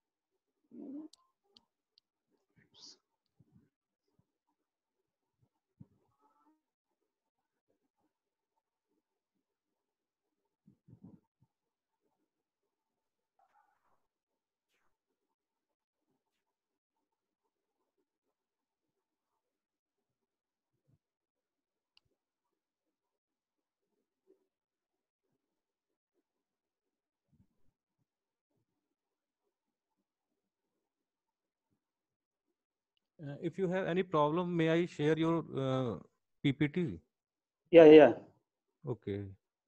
Uh, if you have any problem, may I share your uh, P P T? Yeah, yeah. Okay.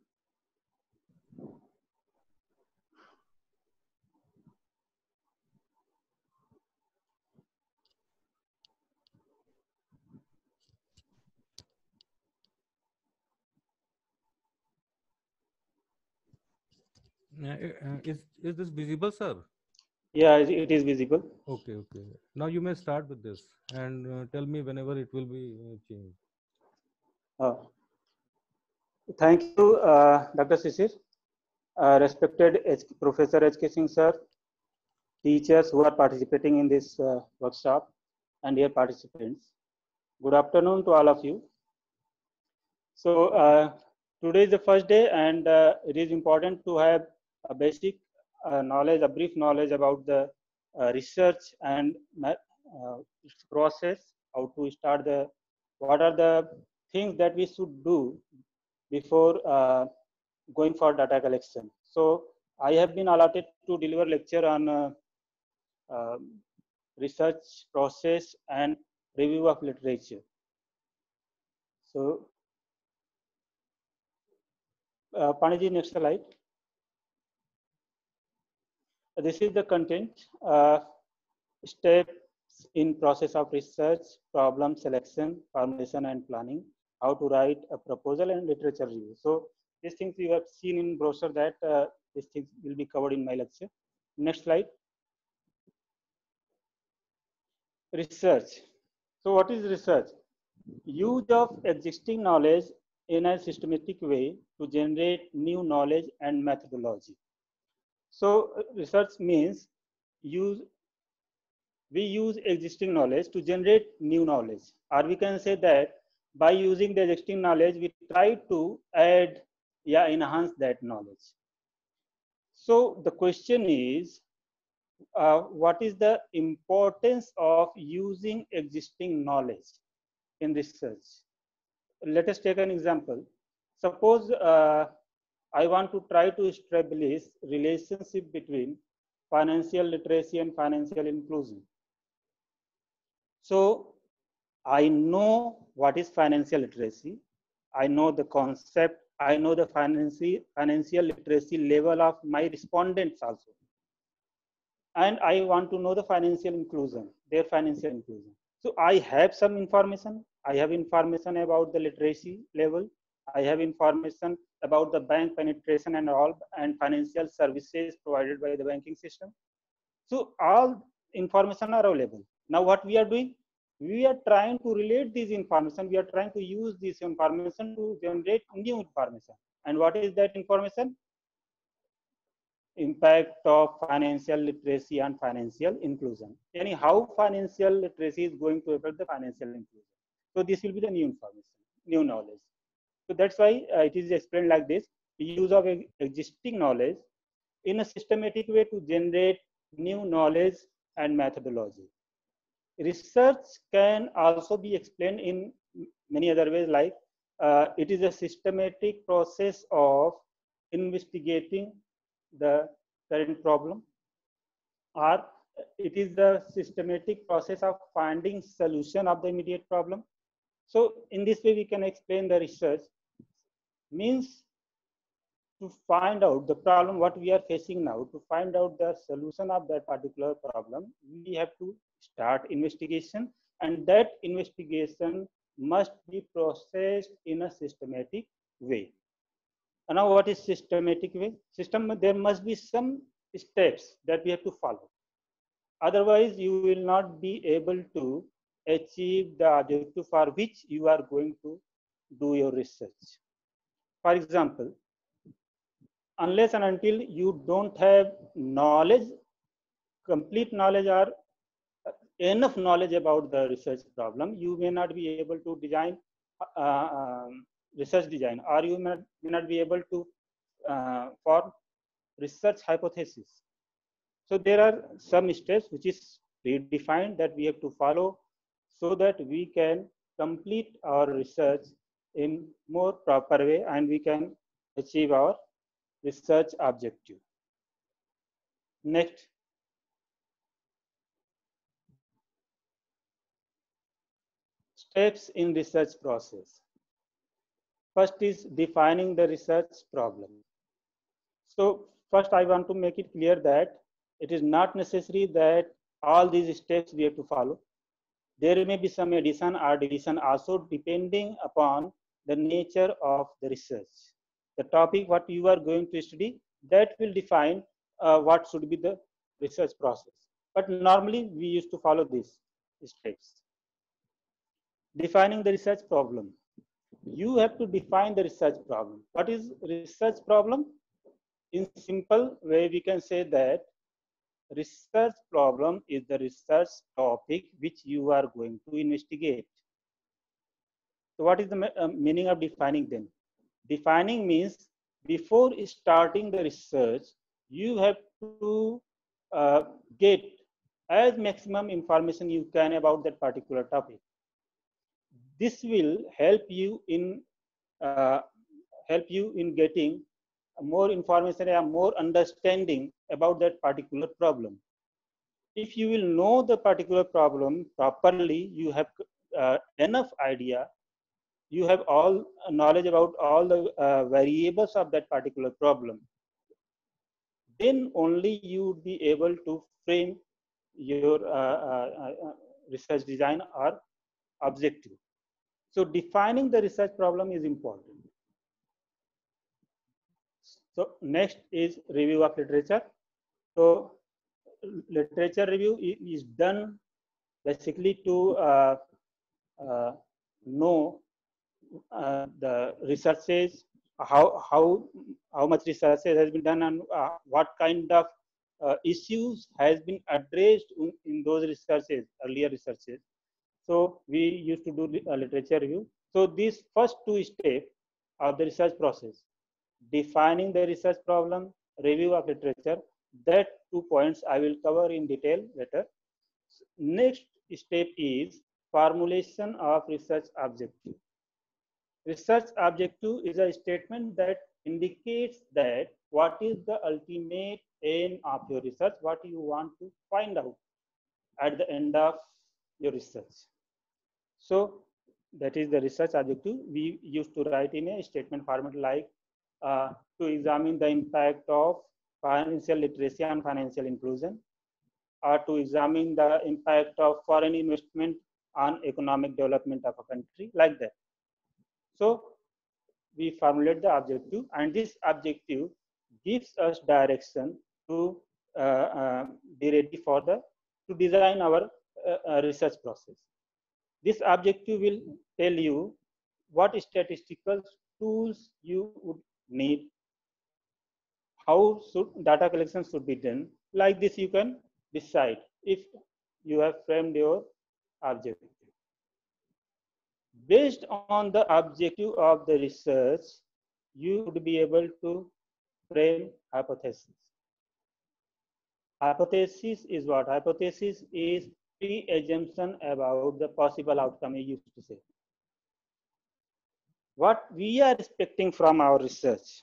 Uh, uh, is is this visible, sir? Yeah, it it is visible. Okay, okay. Now you may start with this and uh, tell me whenever it will be uh, changed. Uh, thank you, uh, Doctor Sisir. Uh, respected H Professor H K Singh sir, teachers who are participating in this uh, workshop, and dear participants. Good afternoon to all of you. So uh, today is the first day, and uh, it is important to have a basic uh, knowledge, a brief knowledge about the uh, research and uh, its process, how to start the, what are the things that we should do before uh, going for data collection. So I have been allotted to deliver lecture on uh, uh, research process and review of literature. So uh, Paniji, next slide. This is the content. Uh, steps in process of research, problem selection, formulation and planning, how to write a proposal and literature review. So these things you have seen in brochure that uh, these things will be covered in my lecture. Next slide. Research. So what is research? Use of existing knowledge in a systematic way to generate new knowledge and methodology. So research means use we use existing knowledge to generate new knowledge, or we can say that by using the existing knowledge we try to add, yeah, enhance that knowledge. So the question is, uh, what is the importance of using existing knowledge in research? Let us take an example. Suppose uh, I want to try to establish relationship between financial literacy and financial inclusion. So I know what is financial literacy. I know the concept. I know the financial financial literacy level of my respondents also. And I want to know the financial inclusion, their financial inclusion. So I have some information. I have information about the literacy level. I have information about the bank penetration and all, and financial services provided by the banking system. So all information are available. Now what we are doing? We are trying to relate this information. We are trying to use this information to generate new information. And what is that information? Impact of financial literacy and financial inclusion. Yani how financial literacy is going to affect the financial inclusion. So this will be the new information, new knowledge. So that's why uh, it is explained like this: use of existing knowledge in a systematic way to generate new knowledge and methodology. Research can also be explained in many other ways, like uh, it is a systematic process of investigating the current problem, or it is the systematic process of finding solution of the immediate problem. So in this way we can explain the research means to find out the problem what we are facing now, to find out the solution of that particular problem, we have to start investigation, and that investigation must be processed in a systematic way. And now what is systematic way? System, there must be some steps that we have to follow. Otherwise, you will not be able to achieve the objective for which you are going to do your research. For example, unless and until you don't have knowledge, complete knowledge or enough knowledge about the research problem, you may not be able to design uh, um, research design, or you may, may not be able to uh, form research hypothesis. So there are some steps which is predefined that we have to follow so that we can complete our research in more proper way and we can achieve our research objective. Next. Steps in research process. First is defining the research problem. So first I want to make it clear that it is not necessary that all these steps we have to follow. There may be some addition or deletion also depending upon the nature of the research. The topic what you are going to study, that will define uh, what should be the research process. But normally we used to follow these steps. Defining the research problem. You have to define the research problem. What is research problem? In simple way, we can say that research problem is the research topic which you are going to investigate. So what is the uh, meaning of defining them? Defining means before starting the research, you have to uh, get as maximum information you can about that particular topic. This will help you in uh, help you in getting more information and more understanding about that particular problem. If you will know the particular problem properly, you have uh, enough idea, you have all knowledge about all the uh, variables of that particular problem, then only you would be able to frame your uh, uh, uh, research design or objective. So defining the research problem is important. So next is review of literature. So literature review is done basically to uh, uh, know uh, the researches, how how how much research has been done, and uh, what kind of uh, issues has been addressed in, in those researches, earlier researches. So we used to do a literature review. So these first two steps of the research process, defining the research problem, review of literature, that two points I will cover in detail later. Next step is formulation of research objective. Research objective is a statement that indicates that what is the ultimate aim of your research, what you want to find out at the end of your research. So that is the research objective. We used to write in a statement format like uh, to examine the impact of financial literacy and financial inclusion, or to examine the impact of foreign investment on economic development of a country, like that. So we formulate the objective, and this objective gives us direction to uh, uh, be ready for the to design our uh, uh, research process. This objective will tell you what statistical tools you would need, how should data collection should be done. Like this, you can decide if you have framed your objective. Based on the objective of the research, you would be able to frame hypothesis. Hypothesis is what? Hypothesis is pre-assumption about the possible outcome, I used to say. What we are expecting from our research.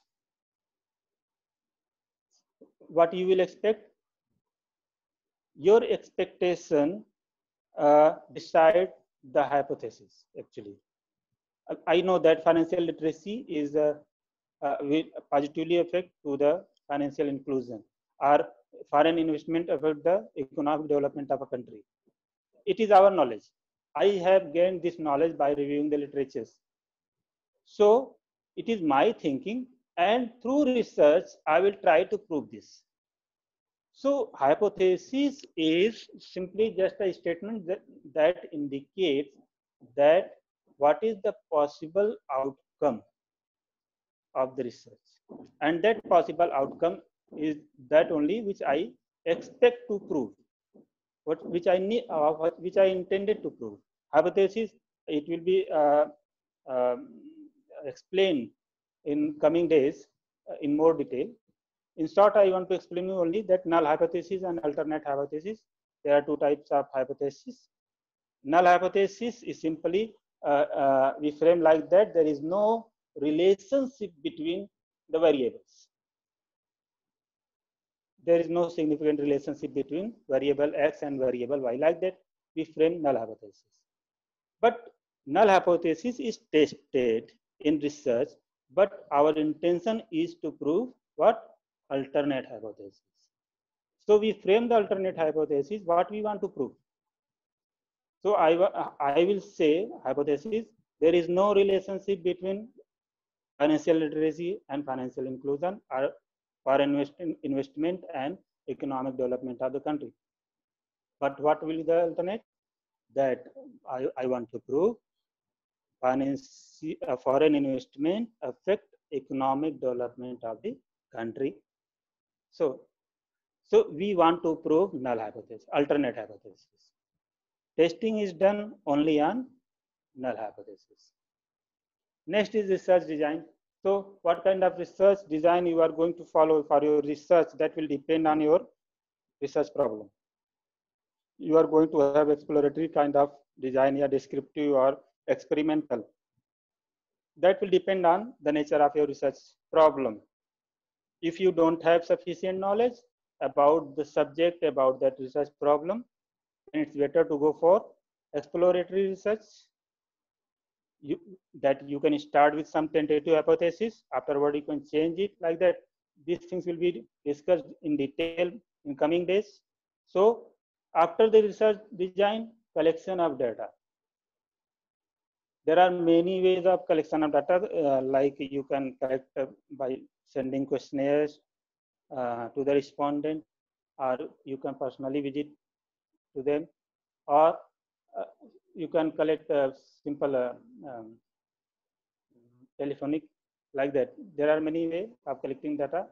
What you will expect? Your expectation uh, decide the hypothesis, actually. I know that financial literacy is a, uh, will positively affect to the financial inclusion, or foreign investment affect the economic development of a country. It is our knowledge. I have gained this knowledge by reviewing the literatures. So it is my thinking, and through research, I will try to prove this. So hypothesis is simply just a statement that, that indicates that what is the possible outcome of the research. And that possible outcome is that only which I expect to prove, what which I need, uh, which I intended to prove. Hypothesis, it will be uh, um, explained in coming days uh, in more detail. In short, I want to explain you only that null hypothesis and alternate hypothesis. There are two types of hypothesis. Null hypothesis is simply uh, uh, we frame like that. There is no relationship between the variables. There is no significant relationship between variable X and variable Y. Like that, we frame null hypothesis. But null hypothesis is tested in research, but our intention is to prove what? Alternate hypothesis. So we frame the alternate hypothesis, what we want to prove. So I, I will say hypothesis, there is no relationship between financial literacy and financial inclusion, or foreign investment and economic development of the country. But what will be the alternate? That I, I want to prove finance, uh, foreign investment affect economic development of the country. So, So we want to prove null hypothesis, alternate hypothesis. Testing is done only on null hypothesis. Next is research design. So what kind of research design you are going to follow for your research, that will depend on your research problem. You are going to have exploratory kind of design, or descriptive or experimental. That will depend on the nature of your research problem. If you don't have sufficient knowledge about the subject, about that research problem, then it's better to go for exploratory research. You, that you can start with some tentative hypothesis, afterward you can change it, like that. These things will be discussed in detail in coming days. So after the research design, collection of data. There are many ways of collection of data, uh, like you can collect uh, by sending questionnaires uh, to the respondent, or you can personally visit to them, or uh, you can collect a simple uh, um, telephonic, like that. There are many ways of collecting data.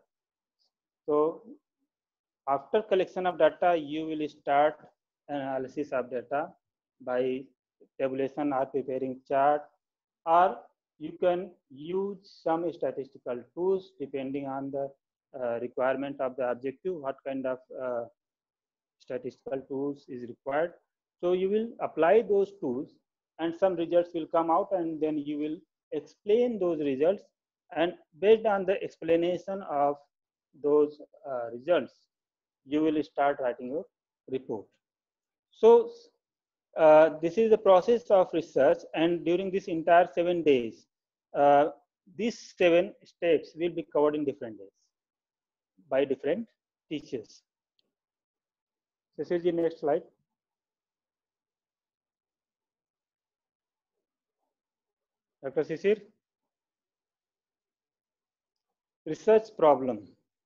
So after collection of data, you will start analysis of data by tabulation or preparing chart, or you can use some statistical tools depending on the uh, requirement of the objective, what kind of uh, statistical tools is required. So you will apply those tools and some results will come out, and then you will explain those results, and based on the explanation of those uh, results, you will start writing your report. So uh, this is the process of research, and during this entire seven days, uh, these seven steps will be covered in different days by different teachers. This is the next slide. Doctor Sisir, research problem.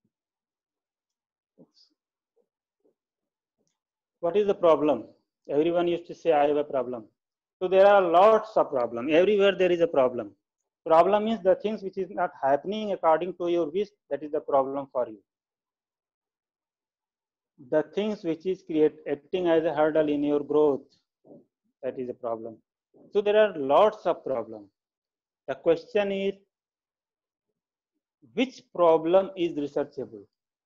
What is the problem? Everyone used to say, I have a problem. So there are lots of problems. Everywhere there is a problem. Problem is the things which is not happening according to your wish, that is the problem for you. The things which is create, acting as a hurdle in your growth, that is a problem. So there are lots of problems. The question is, which problem is researchable?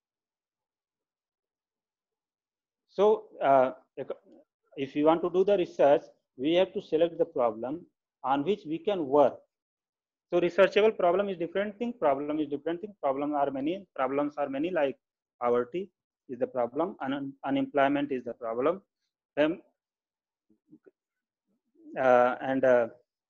So uh, if you want to do the research, we have to select the problem on which we can work. So researchable problem is different thing, problem is different thing, problems are many, problems are many, like poverty is the problem, un unemployment is the problem. Um, uh, and uh,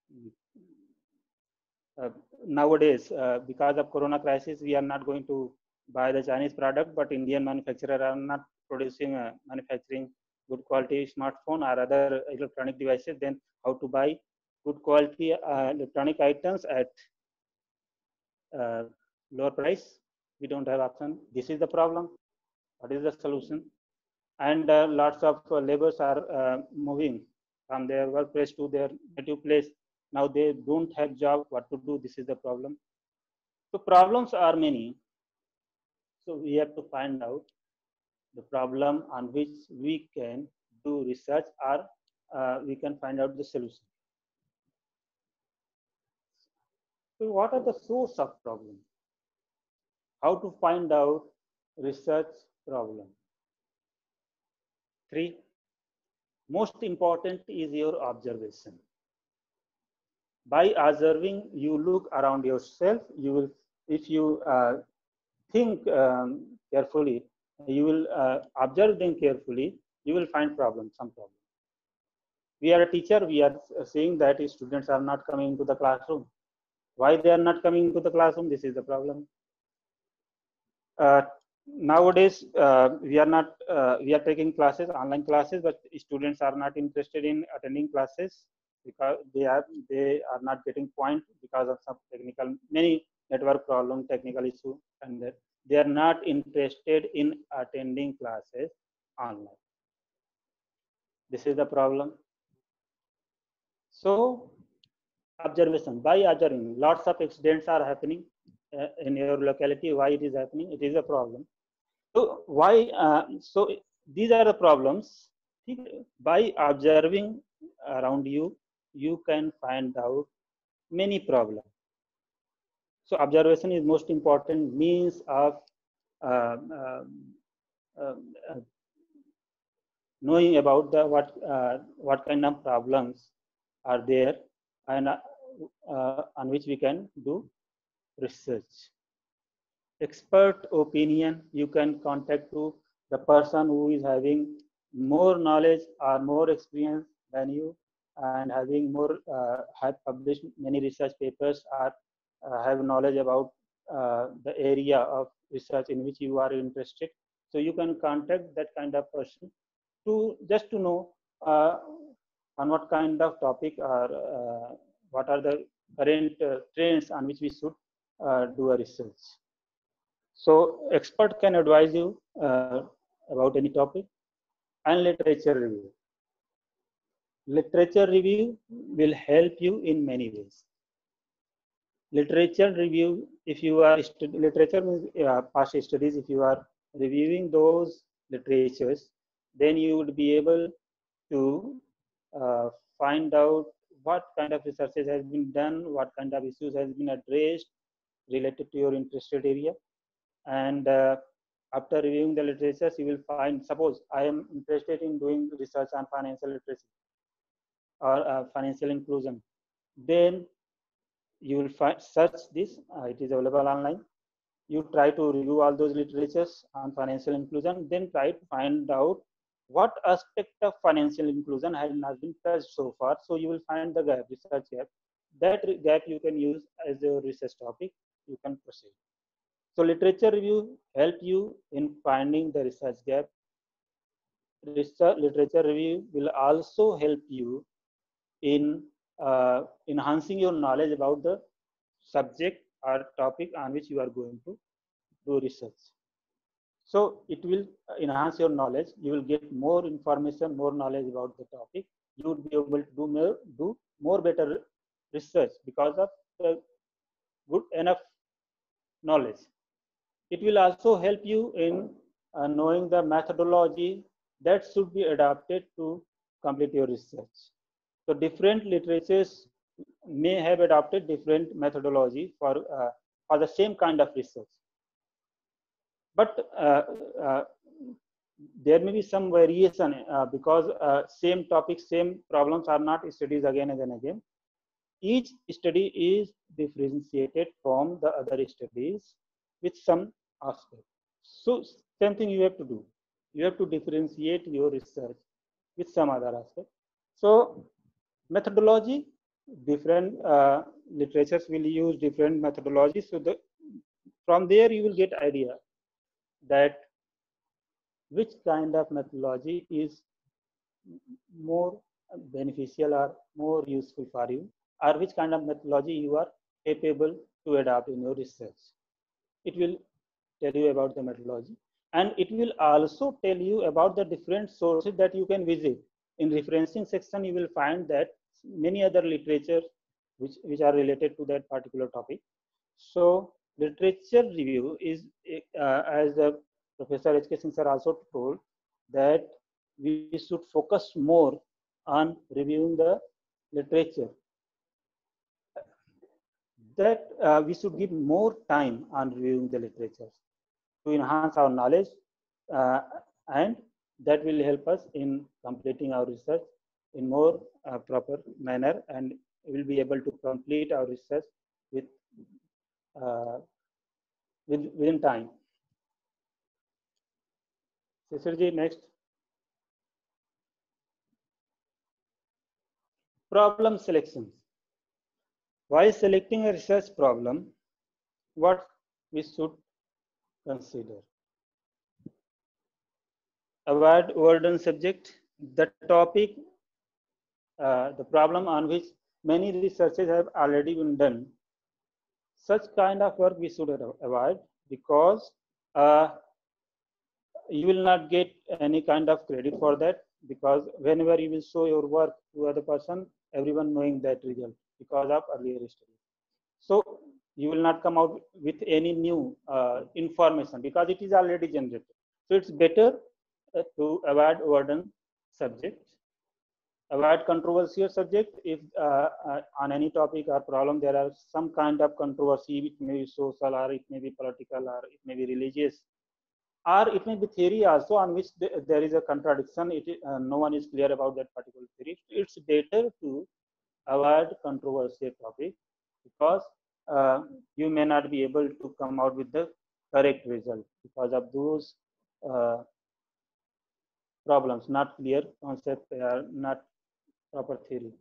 uh, nowadays, uh, because of Corona crisis, we are not going to buy the Chinese product, but Indian manufacturers are not producing, uh, manufacturing good quality smartphone or other electronic devices. Then how to buy good quality uh, electronic items at uh, lower price? We don't have option. This is the problem. What is the solution? And uh, lots of uh, laborers are uh, moving from their workplace to their native place. Now they don't have job. What to do? This is the problem. So problems are many. So we have to find out the problem on which we can do research, or uh, we can find out the solution. So what are the source of problem? How to find out research problem? Three. Most important is your observation. By observing, you look around yourself. You will, if you uh, think um, carefully, you will uh, observe them carefully, you will find problem, some problem. We are a teacher, we are seeing that students are not coming into the classroom. Why they are not coming into the classroom? This is the problem. Uh, nowadays, uh, we are not, uh, we are taking classes, online classes, but students are not interested in attending classes because they are, they are not getting point because of some technical, many network problem, technical issue, and that they are not interested in attending classes online. This is the problem. So observation, by observing, lots of accidents are happening uh, in your locality. Why it is happening? It is a problem. So why? Uh, so these are the problems. By observing around you, you can find out many problems. So observation is most important means of uh, uh, uh, uh, knowing about the what uh, what kind of problems are there and uh, uh, on which we can do research. Expert opinion, you can contact to the person who is having more knowledge or more experience than you and having more uh, have published many research papers or uh, have knowledge about uh, the area of research in which you are interested. So you can contact that kind of person to just to know uh, on what kind of topic or uh, what are the current uh, trends on which we should uh, do a research. So expert can advise you uh, about any topic. And literature review. Literature review will help you in many ways. Literature review, if you are literature means uh, past studies, if you are reviewing those literatures, then you would be able to uh, find out what kind of researches has been done, what kind of issues has been addressed related to your interested area. And uh, after reviewing the literatures, you will find, suppose I am interested in doing research on financial literacy or uh, financial inclusion, then you will find search this, uh, it is available online. You try to review all those literatures on financial inclusion, then try to find out what aspect of financial inclusion has not been touched so far. So you will find the gap, research gap. That gap you can use as a research topic, you can proceed. So literature review help you in finding the research gap. Research literature review will also help you in uh, enhancing your knowledge about the subject or topic on which you are going to do research. So it will enhance your knowledge. You will get more information, more knowledge about the topic. You would be able to do more, do more better research because of the good enough knowledge. It will also help you in uh, knowing the methodology that should be adapted to complete your research. So different literatures may have adopted different methodology for, uh, for the same kind of research. But uh, uh, there may be some variation uh, because uh, same topics, same problems are not studied again and again. Each study is differentiated from the other studies with some aspect. So same thing you have to do. You have to differentiate your research with some other aspect. So methodology, different uh, literatures will use different methodologies. So the, from there you will get idea that which kind of methodology is more beneficial or more useful for you, or which kind of methodology you are capable to adopt in your research. It will tell you about the methodology, and it will also tell you about the different sources that you can visit. In referencing section, you will find that many other literature which, which are related to that particular topic. So literature review is, uh, as the Professor H K Singh sir also told, that we should focus more on reviewing the literature. That uh, we should give more time on reviewing the literature to enhance our knowledge, uh, and that will help us in completing our research in more uh, proper manner, and we will be able to complete our research with, uh, with within time. Sisirji, next. Problem selections. While selecting a research problem, what we should consider? Avoid overdone subject. The topic, uh, the problem on which many researches have already been done. Such kind of work we should avoid, because uh, you will not get any kind of credit for that, because whenever you will show your work to other person, everyone knowing that result because of earlier study. So you will not come out with any new uh, information because it is already generated. So it's better uh, to avoid burden subjects, avoid controversial subject. If uh, uh, on any topic or problem there are some kind of controversy, it may be social or it may be political or it may be religious, or it may be theory also on which th there is a contradiction. It uh, no one is clear about that particular theory. It's better to avoid controversial topic because uh, you may not be able to come out with the correct result because of those uh, problems, not clear concept, uh, not proper theory.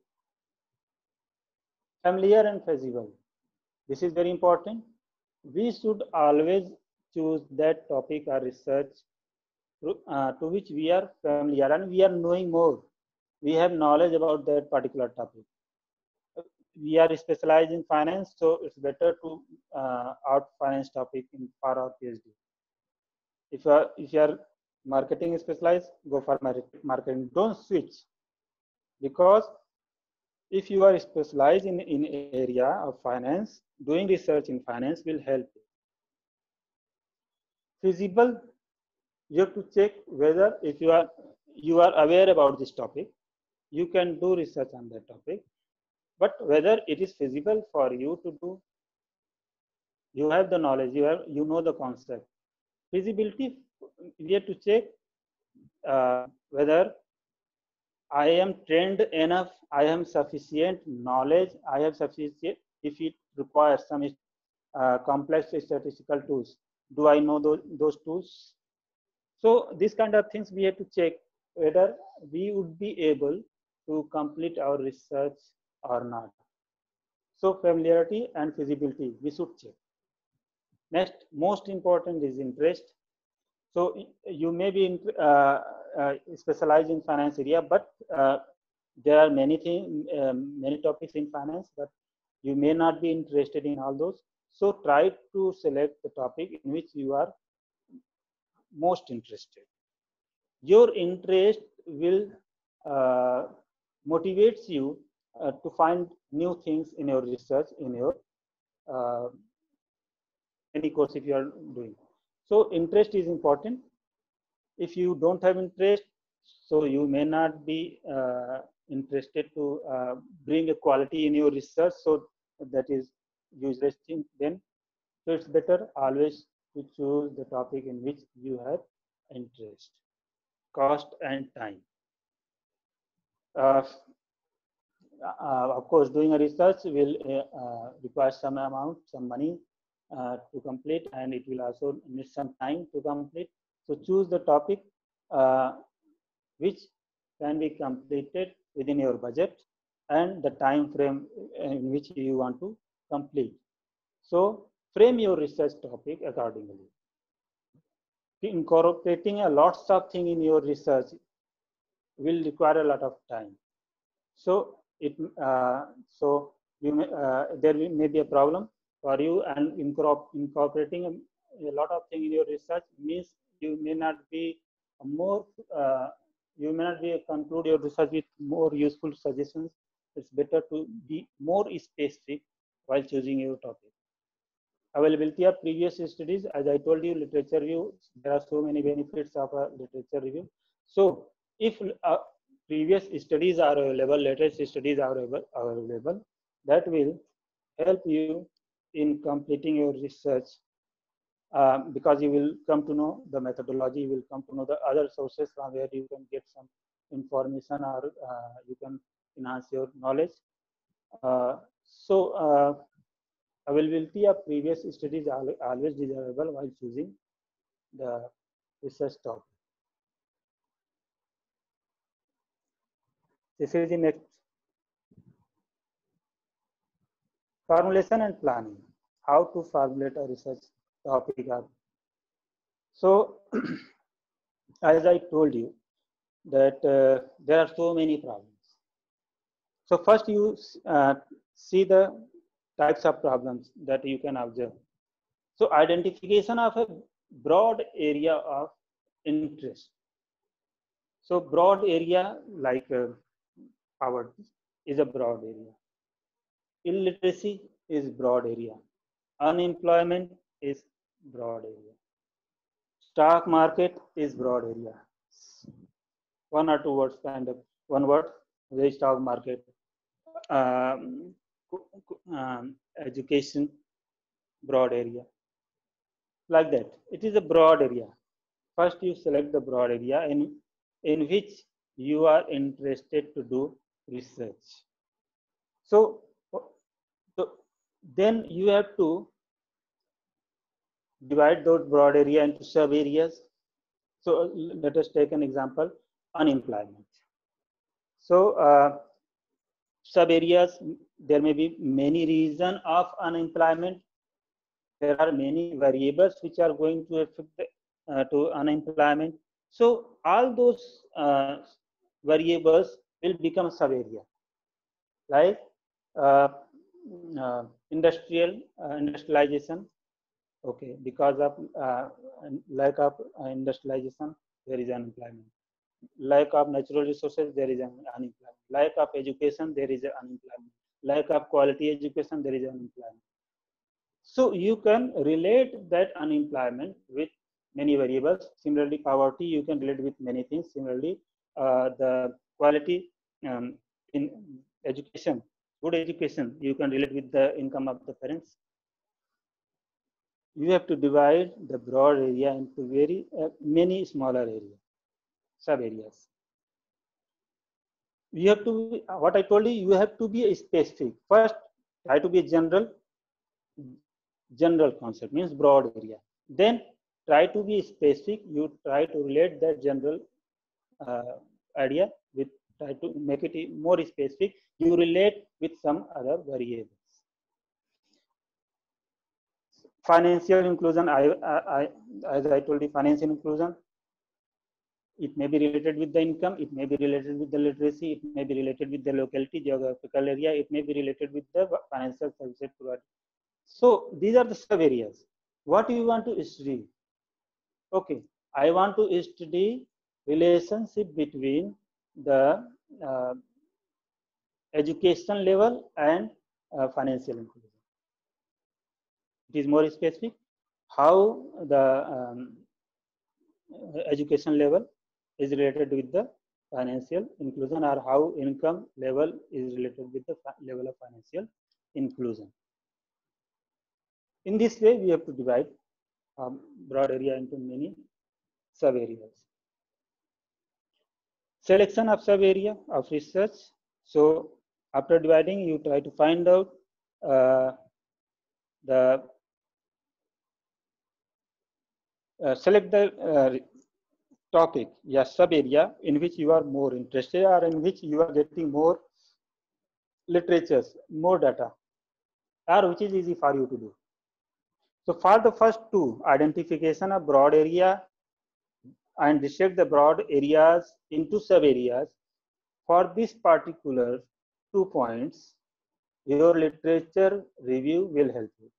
Familiar and feasible. This is very important. We should always choose that topic or research uh, to which we are familiar and we are knowing more. We have knowledge about that particular topic. We are specialized in finance, so it's better to uh, out finance topic in for our PhD. If you are if you are marketing specialized, go for marketing. Don't switch, because if you are specialized in in area of finance, doing research in finance will help you. Feasible, you have to check whether if you are you are aware about this topic, you can do research on that topic, but whether it is feasible for you to do, you have the knowledge, you have you know the concept. Feasibility, we have to check uh, whether I am trained enough, I have sufficient knowledge, I have sufficient, if it requires some uh, complex statistical tools, do I know those, those tools? So these kind of things we have to check whether we would be able to complete our research or not. So familiarity and feasibility, we should check. Next, most important is interest. So you may be in, uh, uh, specialized in finance area, but uh, there are many things, um, many topics in finance, but you may not be interested in all those. So try to select the topic in which you are most interested. Your interest will uh, motivates you uh, to find new things in your research, in your uh, any course if you are doing. So interest is important. If you don't have interest, so you may not be uh, interested to uh, bring a quality in your research, so that is useless thing then. So it's better always to choose the topic in which you have interest. Cost and time. Uh, uh, of course, doing a research will uh, uh, require some amount, some money uh, to complete, and it will also need some time to complete. So choose the topic uh, which can be completed within your budget and the time frame in which you want to complete. So frame your research topic accordingly. Incorporating a lots of things in your research will require a lot of time. So it uh, so you may, uh, there may be a problem for you, and incorporating a, a lot of things in your research means you may not be more uh, you may not be conclude your research with more useful suggestions. It's better to be more specific while choosing your topic. Availability of previous studies, as I told you, literature review, there are so many benefits of a literature review. So if uh, previous studies are available, latest studies are available, that will help you in completing your research, uh, because you will come to know the methodology, you will come to know the other sources from where you can get some information, or uh, you can enhance your knowledge. Uh, so uh, availability of previous studies are always desirable while choosing the research topic. This is the next. Formulation and planning. How to formulate a research topic. So, as I told you, that uh, there are so many problems. So first you uh, see the types of problems that you can observe. So identification of a broad area of interest. So broad area like uh, poverty is a broad area. Illiteracy is broad area. Unemployment is broad area. Stock market is broad area. One or two words, kind of one word, the stock market. Um, um, education, broad area. Like that. It is a broad area. First, you select the broad area in, in which you are interested to do research. So, so then you have to divide those broad area into sub areas. So let us take an example, unemployment. So uh, sub areas, there may be many reasons of unemployment. There are many variables which are going to affect the, uh, to unemployment. So all those uh, variables will become sub area, like uh, uh, industrial uh, industrialization. Okay, because of uh, lack of uh, industrialization, there is unemployment. Lack of natural resources, there is an unemployment. Lack of education, there is an unemployment. Lack of quality education, there is unemployment. So you can relate that unemployment with many variables. Similarly, poverty, you can relate with many things. Similarly, uh, the quality um, in education, good education, you can relate with the income of the parents. You have to divide the broad area into very uh, many smaller areas, sub areas. You have to, what I told you, you have to be specific. First, try to be general. General concept means broad area. Then try to be specific. You try to relate that general uh, idea with, try to make it more specific. You relate with some other variables. Financial inclusion, I, I, I, as I told you, financial inclusion, it may be related with the income, it may be related with the literacy, it may be related with the locality, geographical area, it may be related with the financial services provided. So these are the sub areas. What do you want to study? Okay, I want to study relationship between the uh, education level and uh, financial inclusion. It is more specific. How the um, education level is related with the financial inclusion, or how income level is related with the level of financial inclusion. In this way, we have to divide um, broad area into many sub areas. Selection of sub area of research. So after dividing, you try to find out uh, the uh, select the uh, topic, yes, sub area in which you are more interested, or in which you are getting more literatures, more data, or which is easy for you to do. So for the first two, identification of broad area and dissect the broad areas into sub areas, for this particular two points, your literature review will help you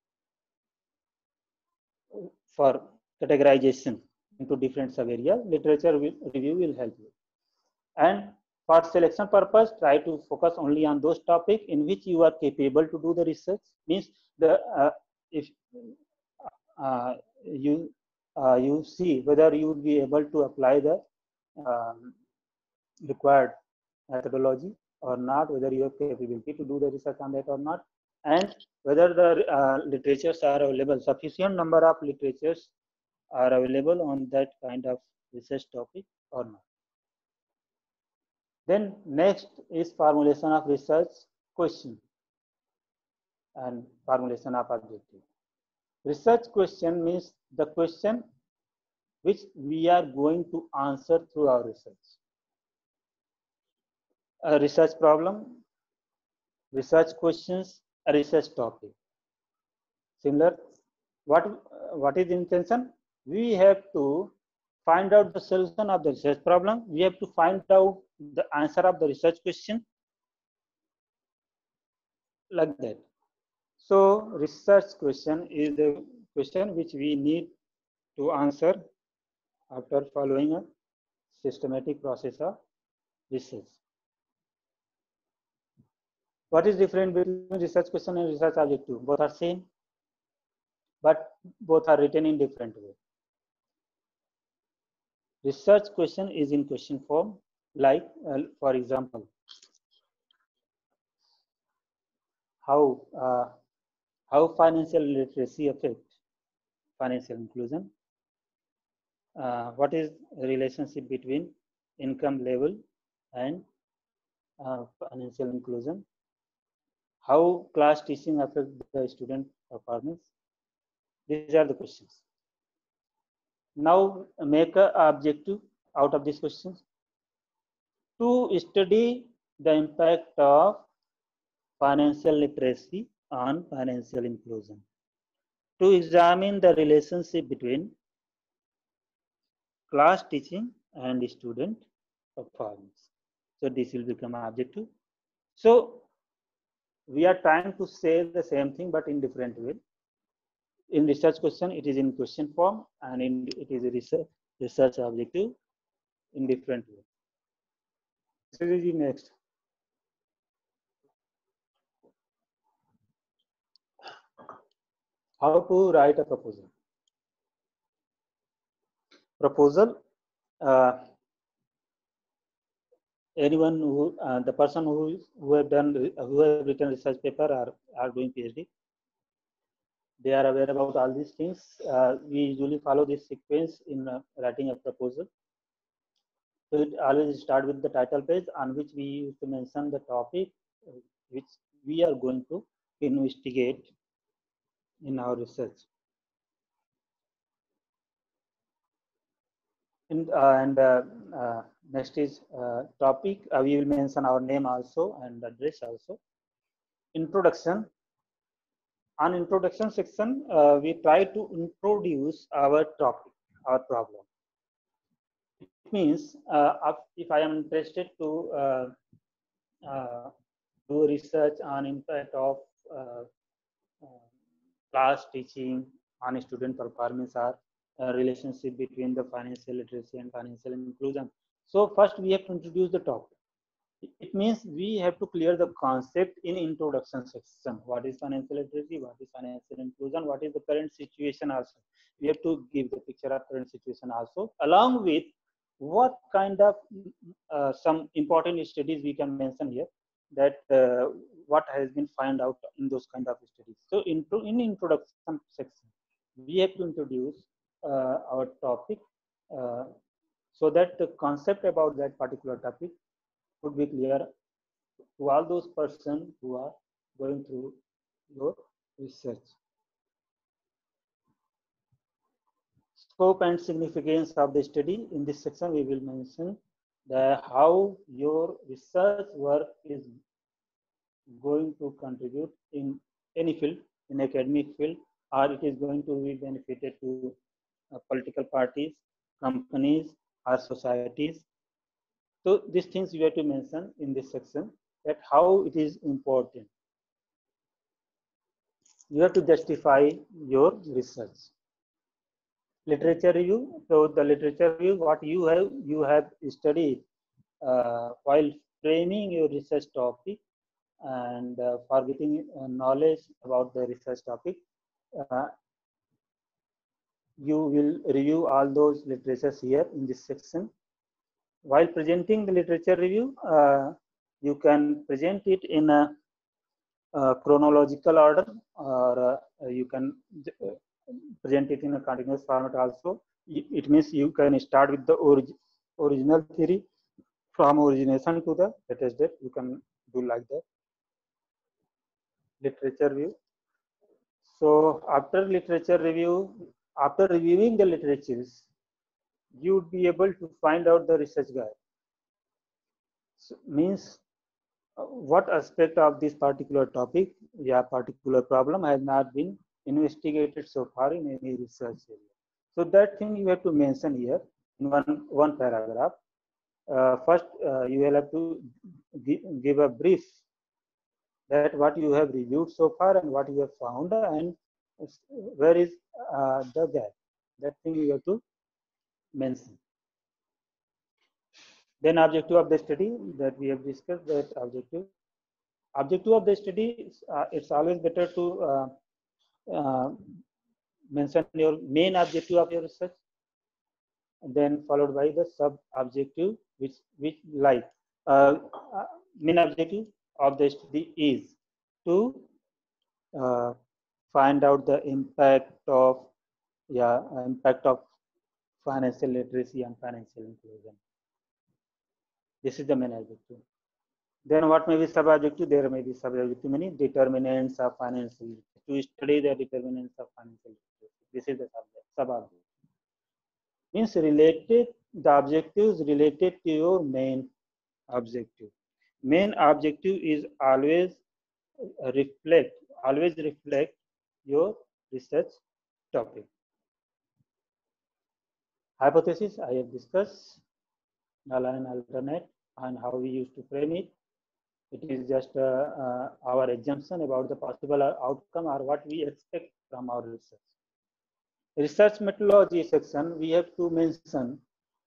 for categorization into different sub areas. Literature review will help you. And for selection purpose, try to focus only on those topics in which you are capable to do the research. Means the uh, if uh, you uh, you see whether you would be able to apply the um, required methodology or not, whether you have capability to do the research on that or not, and whether the uh, literatures are available, sufficient number of literatures are available on that kind of research topic or not. Then next is formulation of research question and formulation of objective. Research question means the question which we are going to answer through our research. A research problem, research questions, a research topic. Similar, what, what is the intention? We have to find out the solution of the research problem. We have to find out the answer of the research question, like that. So research question is the question which we need to answer after following a systematic process of research. What is different between research question and research objective? Both are same, but both are written in different way. research question is in question form, like, uh, for example, how uh, how financial literacy affects financial inclusion. Uh, what is the relationship between income level and uh, financial inclusion? How class teaching affects the student performance? These are the questions. Now make an objective out of these questions. To study the impact of financial literacy on financial inclusion. To examine the relationship between class teaching and student performance. So this will become objective. So we are trying to say the same thing but in different way. In research question, it is in question form, and in it is a research research objective in different way. Strategy next. How to write a proposal. Proposal. Uh, anyone who uh, the person who who have done who have written research paper are are doing PhD. They are aware about all these things. Uh, we usually follow this sequence in uh, writing a proposal. So it always start with the title page on which we used to mention the topic uh, which we are going to investigate in our research. And, uh, and uh, uh, next is uh, topic. Uh, we will mention our name also and address also. Introduction. On introduction section, uh, we try to introduce our topic, our problem. It means uh, if I am interested to uh, uh, do research on impact of uh, uh, class teaching on student performance or uh, relationship between the financial literacy and financial inclusion. So first we have to introduce the topic. It means we have to clear the concept in introduction section. What is financial literacy? What is financial inclusion? What is the current situation also? We have to give the picture of current situation also, along with what kind of uh, some important studies we can mention here, that uh, what has been found out in those kind of studies. So into in introduction section, we have to introduce uh, our topic uh, so that the concept about that particular topic would be clear to all those persons who are going through your research. Scope and significance of the study. In this section, we will mention the how your research work is going to contribute in any field, in academic field, or it is going to be benefited to uh, political parties, companies, or societies. So these things you have to mention in this section, that how it is important. You have to justify your research. Literature review. So the literature review, what you have you have studied uh, while framing your research topic, and uh, for getting uh, knowledge about the research topic, uh, you will review all those literatures here in this section. While presenting the literature review, uh, you can present it in a, a chronological order, or uh, you can uh, present it in a continuous format also. It means you can start with the orig original theory from origination to the latest date. You can do like that. Literature review. So after literature review, after reviewing the literatures, you would be able to find out the research guide. So means uh, what aspect of this particular topic, yeah, particular problem has not been investigated so far in any research area. So that thing you have to mention here in one one paragraph. Uh, first, uh, you will have to give a brief that what you have reviewed so far and what you have found and where is uh, the gap. That thing you have to mention. Then objective of the study that we have discussed, that objective. Objective of the study, uh, it's always better to uh, uh, mention your main objective of your research. then followed by the sub objective, which which like uh, uh, main objective of the study is to uh, find out the impact of yeah impact of financial literacy and financial inclusion. This is the main objective. Then what may be sub-objective? There may be sub-objective, many determinants of financial literacy. To study the determinants of financial literacy. This is the sub-objective. Means related, the objectives related to your main objective. Main objective is always reflect, always reflect your research topic. Hypothesis, I have discussed null and alternate and how we used to frame it. It is just uh, uh, our assumption about the possible outcome or what we expect from our research. Research methodology section, we have to mention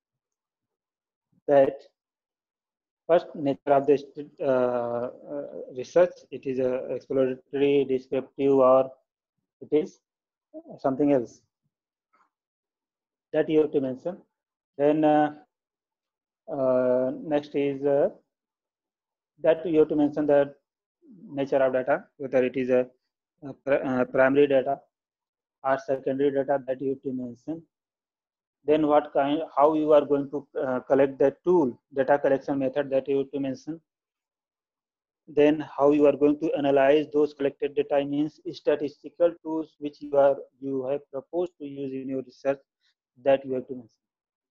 that first, nature of the uh, uh, research, it is a exploratory, descriptive, or it is something else that you have to mention. Then uh, uh, next is uh, that you have to mention the nature of data, whether it is a, a, a primary data or secondary data, that you have to mention. Then what kind, how you are going to uh, collect the tool, data collection method, that you have to mention. Then how you are going to analyze those collected data, means statistical tools which you are you have proposed to use in your research, that you have to mention.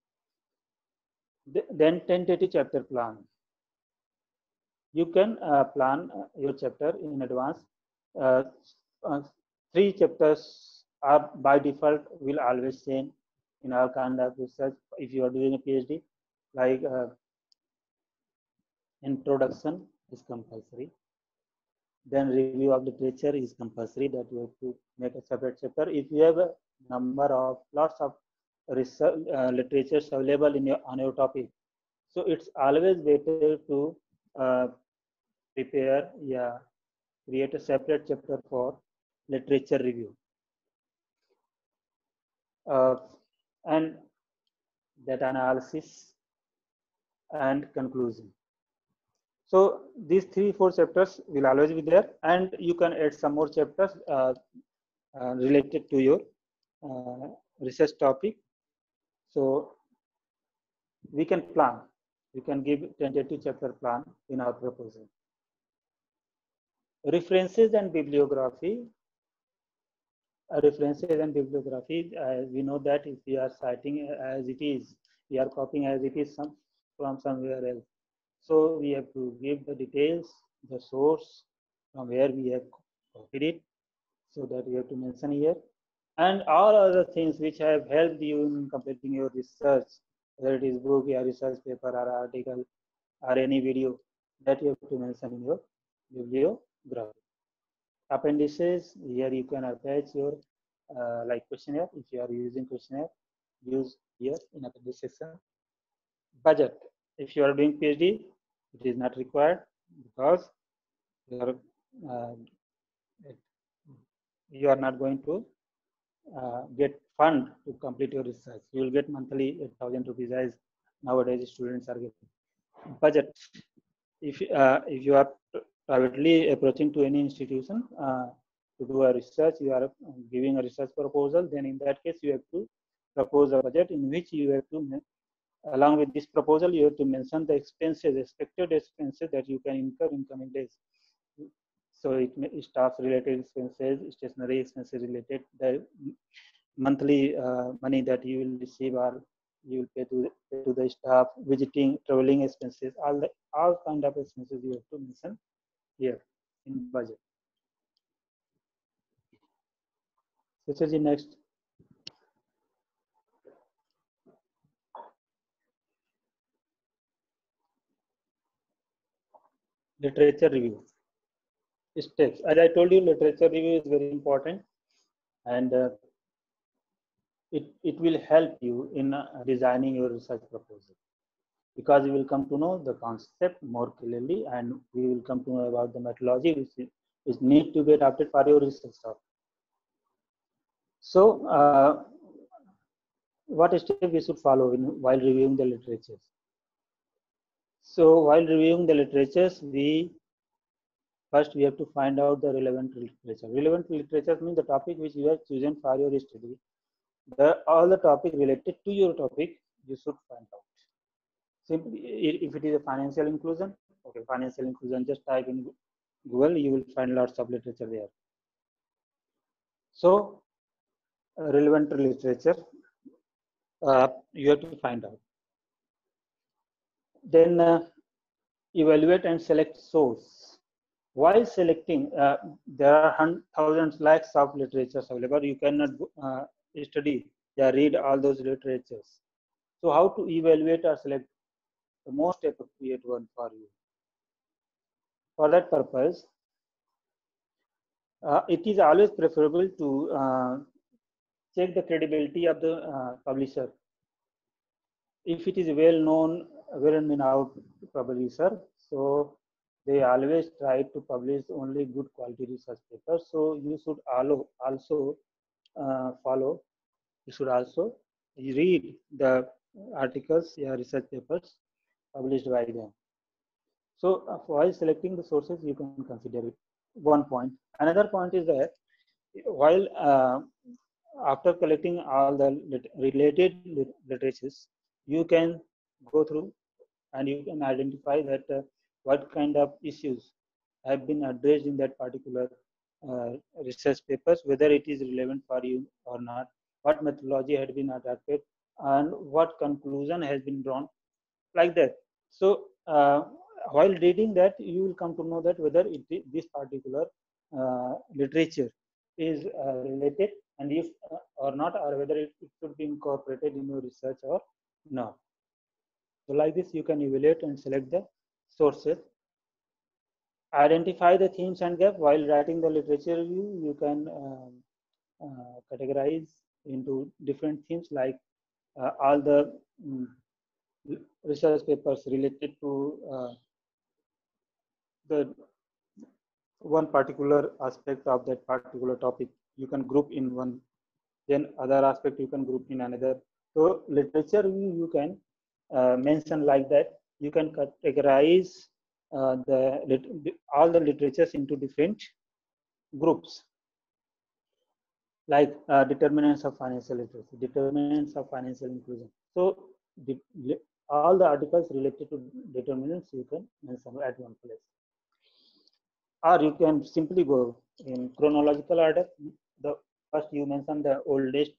Then tentative chapter plan. You can uh, plan your chapter in advance. Uh, uh, three chapters are by default will always same in our kind of research. If you are doing a PhD, like uh, introduction is compulsory. Then review of literature is compulsory, that you have to make a separate chapter. If you have a number of lots of research uh, literatures available in your on your topic, so it's always better to uh, prepare, yeah, create a separate chapter for literature review. Uh, and data analysis and conclusion. So these three, four chapters will always be there, and you can add some more chapters uh, uh, related to your uh, research topic. So we can plan, we can give tentative chapter plan in our proposal. References and bibliography. Uh, references and bibliography, uh, we know that if we are citing as it is, we are copying as it is some, from somewhere else. So we have to give the details, the source from where we have copied it, so that we have to mention here. And all other things which have helped you in completing your research, whether it is book, or research paper, or article, or any video, that you have to mention in your bibliography. Appendices, here you can attach your uh, like questionnaire. If you are using questionnaire, use here in appendix section. Budget, if you are doing PhD, it is not required, because you are, uh, you are not going to uh, get fund to complete your research. You will get monthly eight thousand rupees, as nowadays students are getting. Budget, if uh, if you are privately approaching to any institution uh, to do a research, you are giving a research proposal, then in that case you have to propose a budget in which you have to, along with this proposal, you have to mention the expenses, expected expenses that you can incur in coming days. So it may staff related expenses, stationary expenses related, the monthly uh, money that you will receive, or you will pay to, pay to the staff, visiting, traveling expenses, all the all kind of expenses you have to mention here in budget. This is the next. Literature review steps. As I told you, literature review is very important, and uh, it, it will help you in uh, designing your research proposal, because you will come to know the concept more clearly, and we will come to know about the methodology which, which need to be adapted for your research topic. So uh, what step we should follow in, while reviewing the literatures? So while reviewing the literatures, we first we have to find out the relevant literature. Relevant literature means the topic which you have chosen for your study. The all the topic related to your topic you should find out. Simply, if it is a financial inclusion, okay, financial inclusion, just type in Google, you will find lots of literature there. So uh, relevant literature uh, you have to find out. Then uh, evaluate and select source. While selecting, uh, there are thousands, lakhs of literatures available. You cannot uh, study, yeah, read all those literatures. So how to evaluate or select the most appropriate one for you? For that purpose, uh, it is always preferable to uh, check the credibility of the uh, publisher. If it is well known, well known out publisher, so they always try to publish only good quality research papers. So you should also uh, follow, you should also read the articles, yeah, research papers published by them. So uh, while selecting the sources, you can consider it. One point. Another point is that while uh, after collecting all the lit related lit literatures, you can go through and you can identify that uh, what kind of issues have been addressed in that particular uh, research papers, whether it is relevant for you or not, what methodology had been adapted, and what conclusion has been drawn, like that. So uh, while reading that, you will come to know that whether it is, this particular uh, literature is uh, related, and if uh, or not, or whether it, it should be incorporated in your research or not. So like this, you can evaluate and select the sources. Identify the themes and gaps. While writing the literature review, you can uh, uh, categorize into different themes, like uh, all the um, research papers related to uh, the one particular aspect of that particular topic. You can group in one, then other aspect you can group in another. So literature review, you can uh, mention like that. You can categorize uh, the all the literatures into different groups, like uh, determinants of financial literacy, determinants of financial inclusion. So the, all the articles related to determinants you can mention at one place. Or you can simply go in chronological order. The first you mention the oldest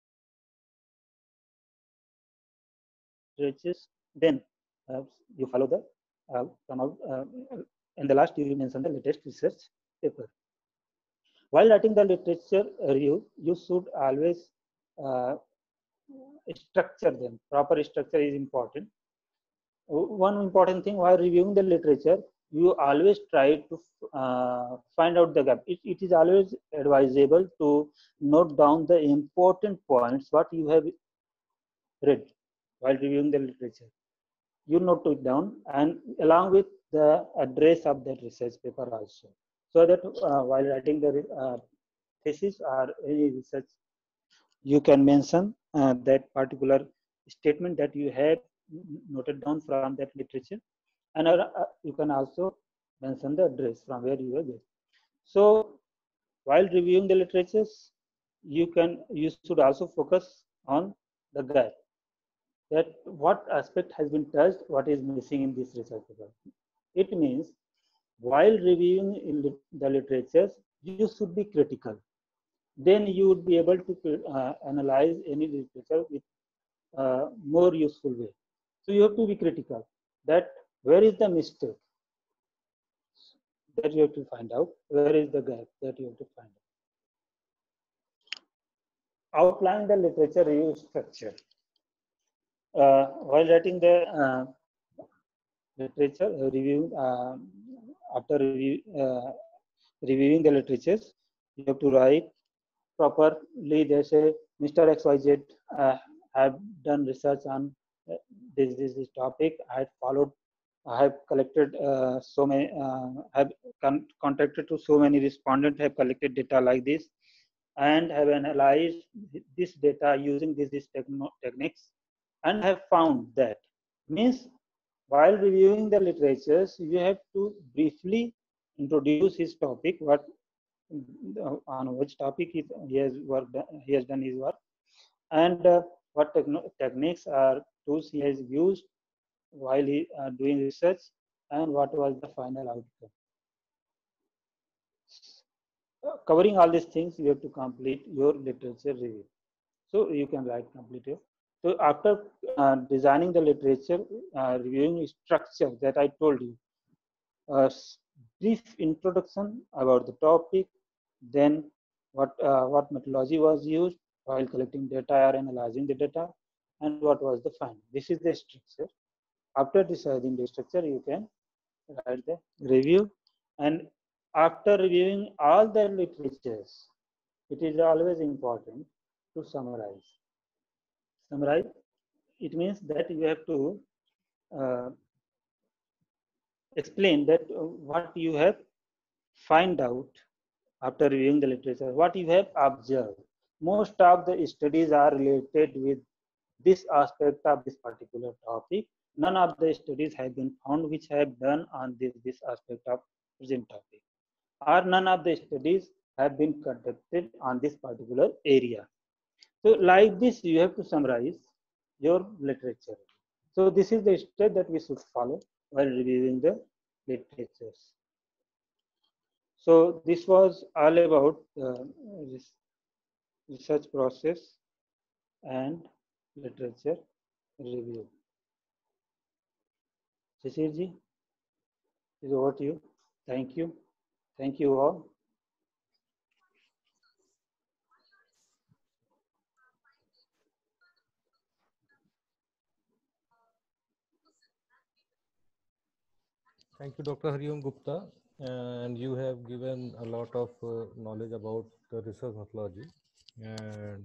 literatures, then uh, you follow the uh, uh, and the last you mention the latest research paper. While writing the literature review, you should always uh, structure them. Proper structure is important. One important thing while reviewing the literature, you always try to uh, find out the gap. It, it is always advisable to note down the important points what you have read while reviewing the literature. You note it down, and along with the address of that research paper also, so that uh, while writing the uh, thesis or any research, you can mention uh, that particular statement that you have noted down from that literature, and uh, you can also mention the address from where you have it. So while reviewing the literatures, you can you should also focus on the guide, that what aspect has been touched, what is missing in this research paper. It means while reviewing in the literatures, you should be critical. Then you would be able to uh, analyze any literature with uh, more useful way. So you have to be critical, that where is the mistake that you have to find out, where is the gap that you have to find out. Outline the literature review structure. Uh, while writing the uh, literature uh, review, uh, after review, uh, reviewing the literatures, you have to write properly. They say Mister X Y Z uh, have done research on uh, this, this this topic. I have followed. I have collected uh, so many. Uh, have con contacted to so many respondents. Have collected data like this. and have analyzed this data using these, these techniques and have found that means while reviewing the literatures, you have to briefly introduce his topic, what on which topic he, he has worked, he has done his work, and uh, what techniques or tools he has used while he uh, doing research, and what was the final outcome. Uh, covering all these things, you have to complete your literature review. So you can write complete it. So after uh, designing the literature, uh, reviewing structure that I told you, a brief introduction about the topic, then what uh, what methodology was used while collecting data or analyzing the data, and what was the finding. This is the structure. After deciding the structure, you can write the review, and after reviewing all the literatures, it is always important to summarize. Summarize, it means that you have to uh, explain that uh, what you have find out after reviewing the literature, what you have observed. Most of the studies are related with this aspect of this particular topic. None of the studies have been found which have done on this, this aspect of present topic, or none of the studies have been conducted on this particular area. So like this, you have to summarize your literature. So this is the step that we should follow while reviewing the literatures. So this was all about uh, this research process and literature review. Shishirji, is over to you. Thank you. Thank you all. Thank you, Doctor Hariom Gupta. And you have given a lot of uh, knowledge about the research methodology and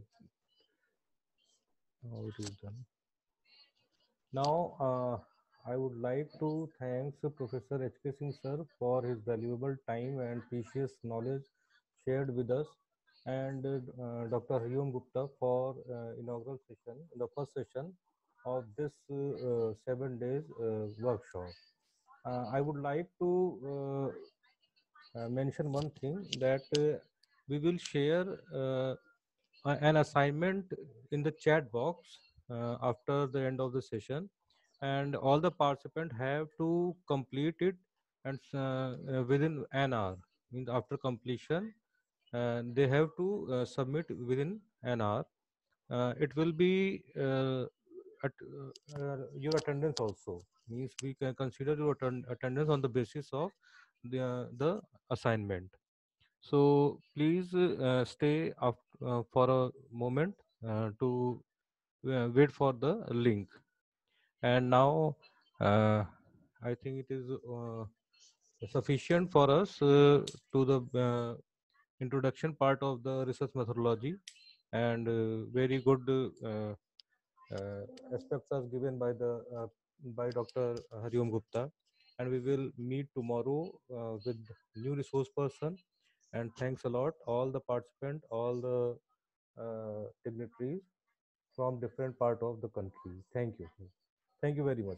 how it is done. Now, uh, I would like to thank Professor H K Singh sir for his valuable time and precious knowledge shared with us, and uh, Doctor Hariom Gupta for uh, inaugural session, the first session of this uh, uh, seven days uh, workshop. Uh, I would like to uh, uh, mention one thing that uh, we will share uh, an assignment in the chat box uh, after the end of the session, and all the participants have to complete it and uh, uh, within an hour. Means after completion, uh, they have to uh, submit within an hour. Uh, it will be uh, at uh, uh, your attendance also. Means we can consider your attend attendance on the basis of the uh, the assignment. So please uh, stay up uh, for a moment uh, to uh, wait for the link. And now uh, I think it is uh, sufficient for us uh, to the uh, introduction part of the research methodology, and uh, very good uh, uh, aspects are given by the uh, by Doctor Hariom Gupta, and we will meet tomorrow uh, with new resource person. And thanks a lot all the participants, all the uh, dignitaries from different part of the country. Thank you. Thank you very much.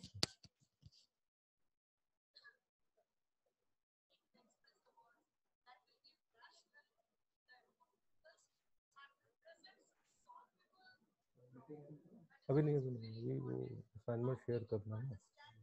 अभी नहीं अभी नहीं अभी वो assignment share करना है.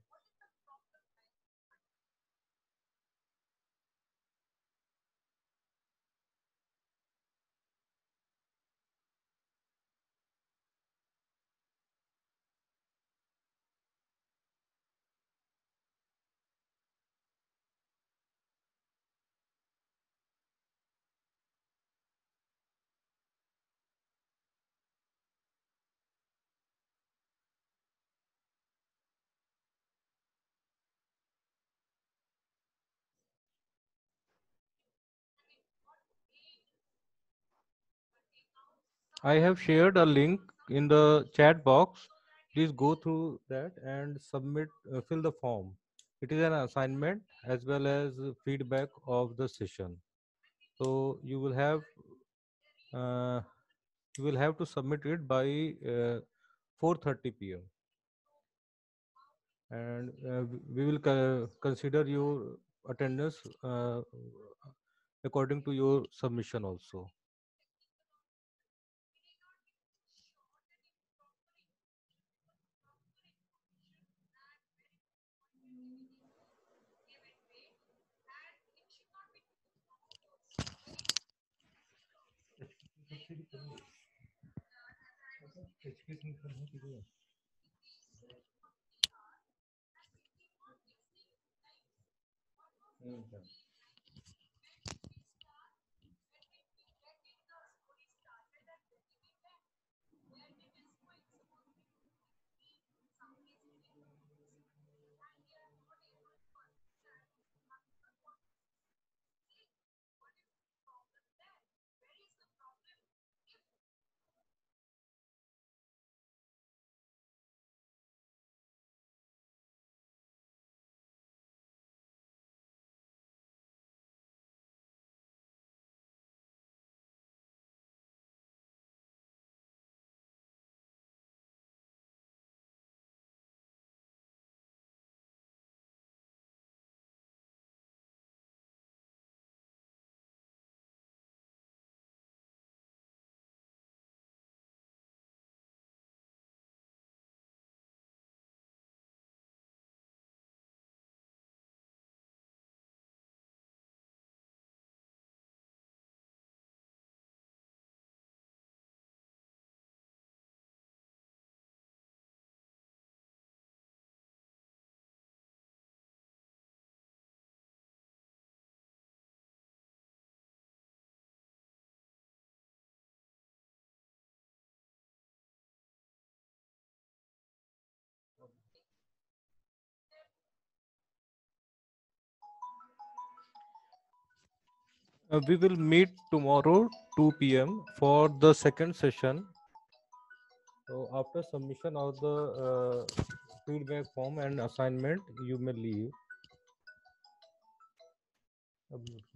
I have shared a link in the chat box. Please go through that and submit, uh, fill the form. It is an assignment as well as feedback of the session. So you will have uh, you will have to submit it by uh, four thirty p m and uh, we will co- consider your attendance uh, according to your submission also. Uh, we will meet tomorrow two p m for the second session. So after submission of the uh, feedback form and assignment, you may leave.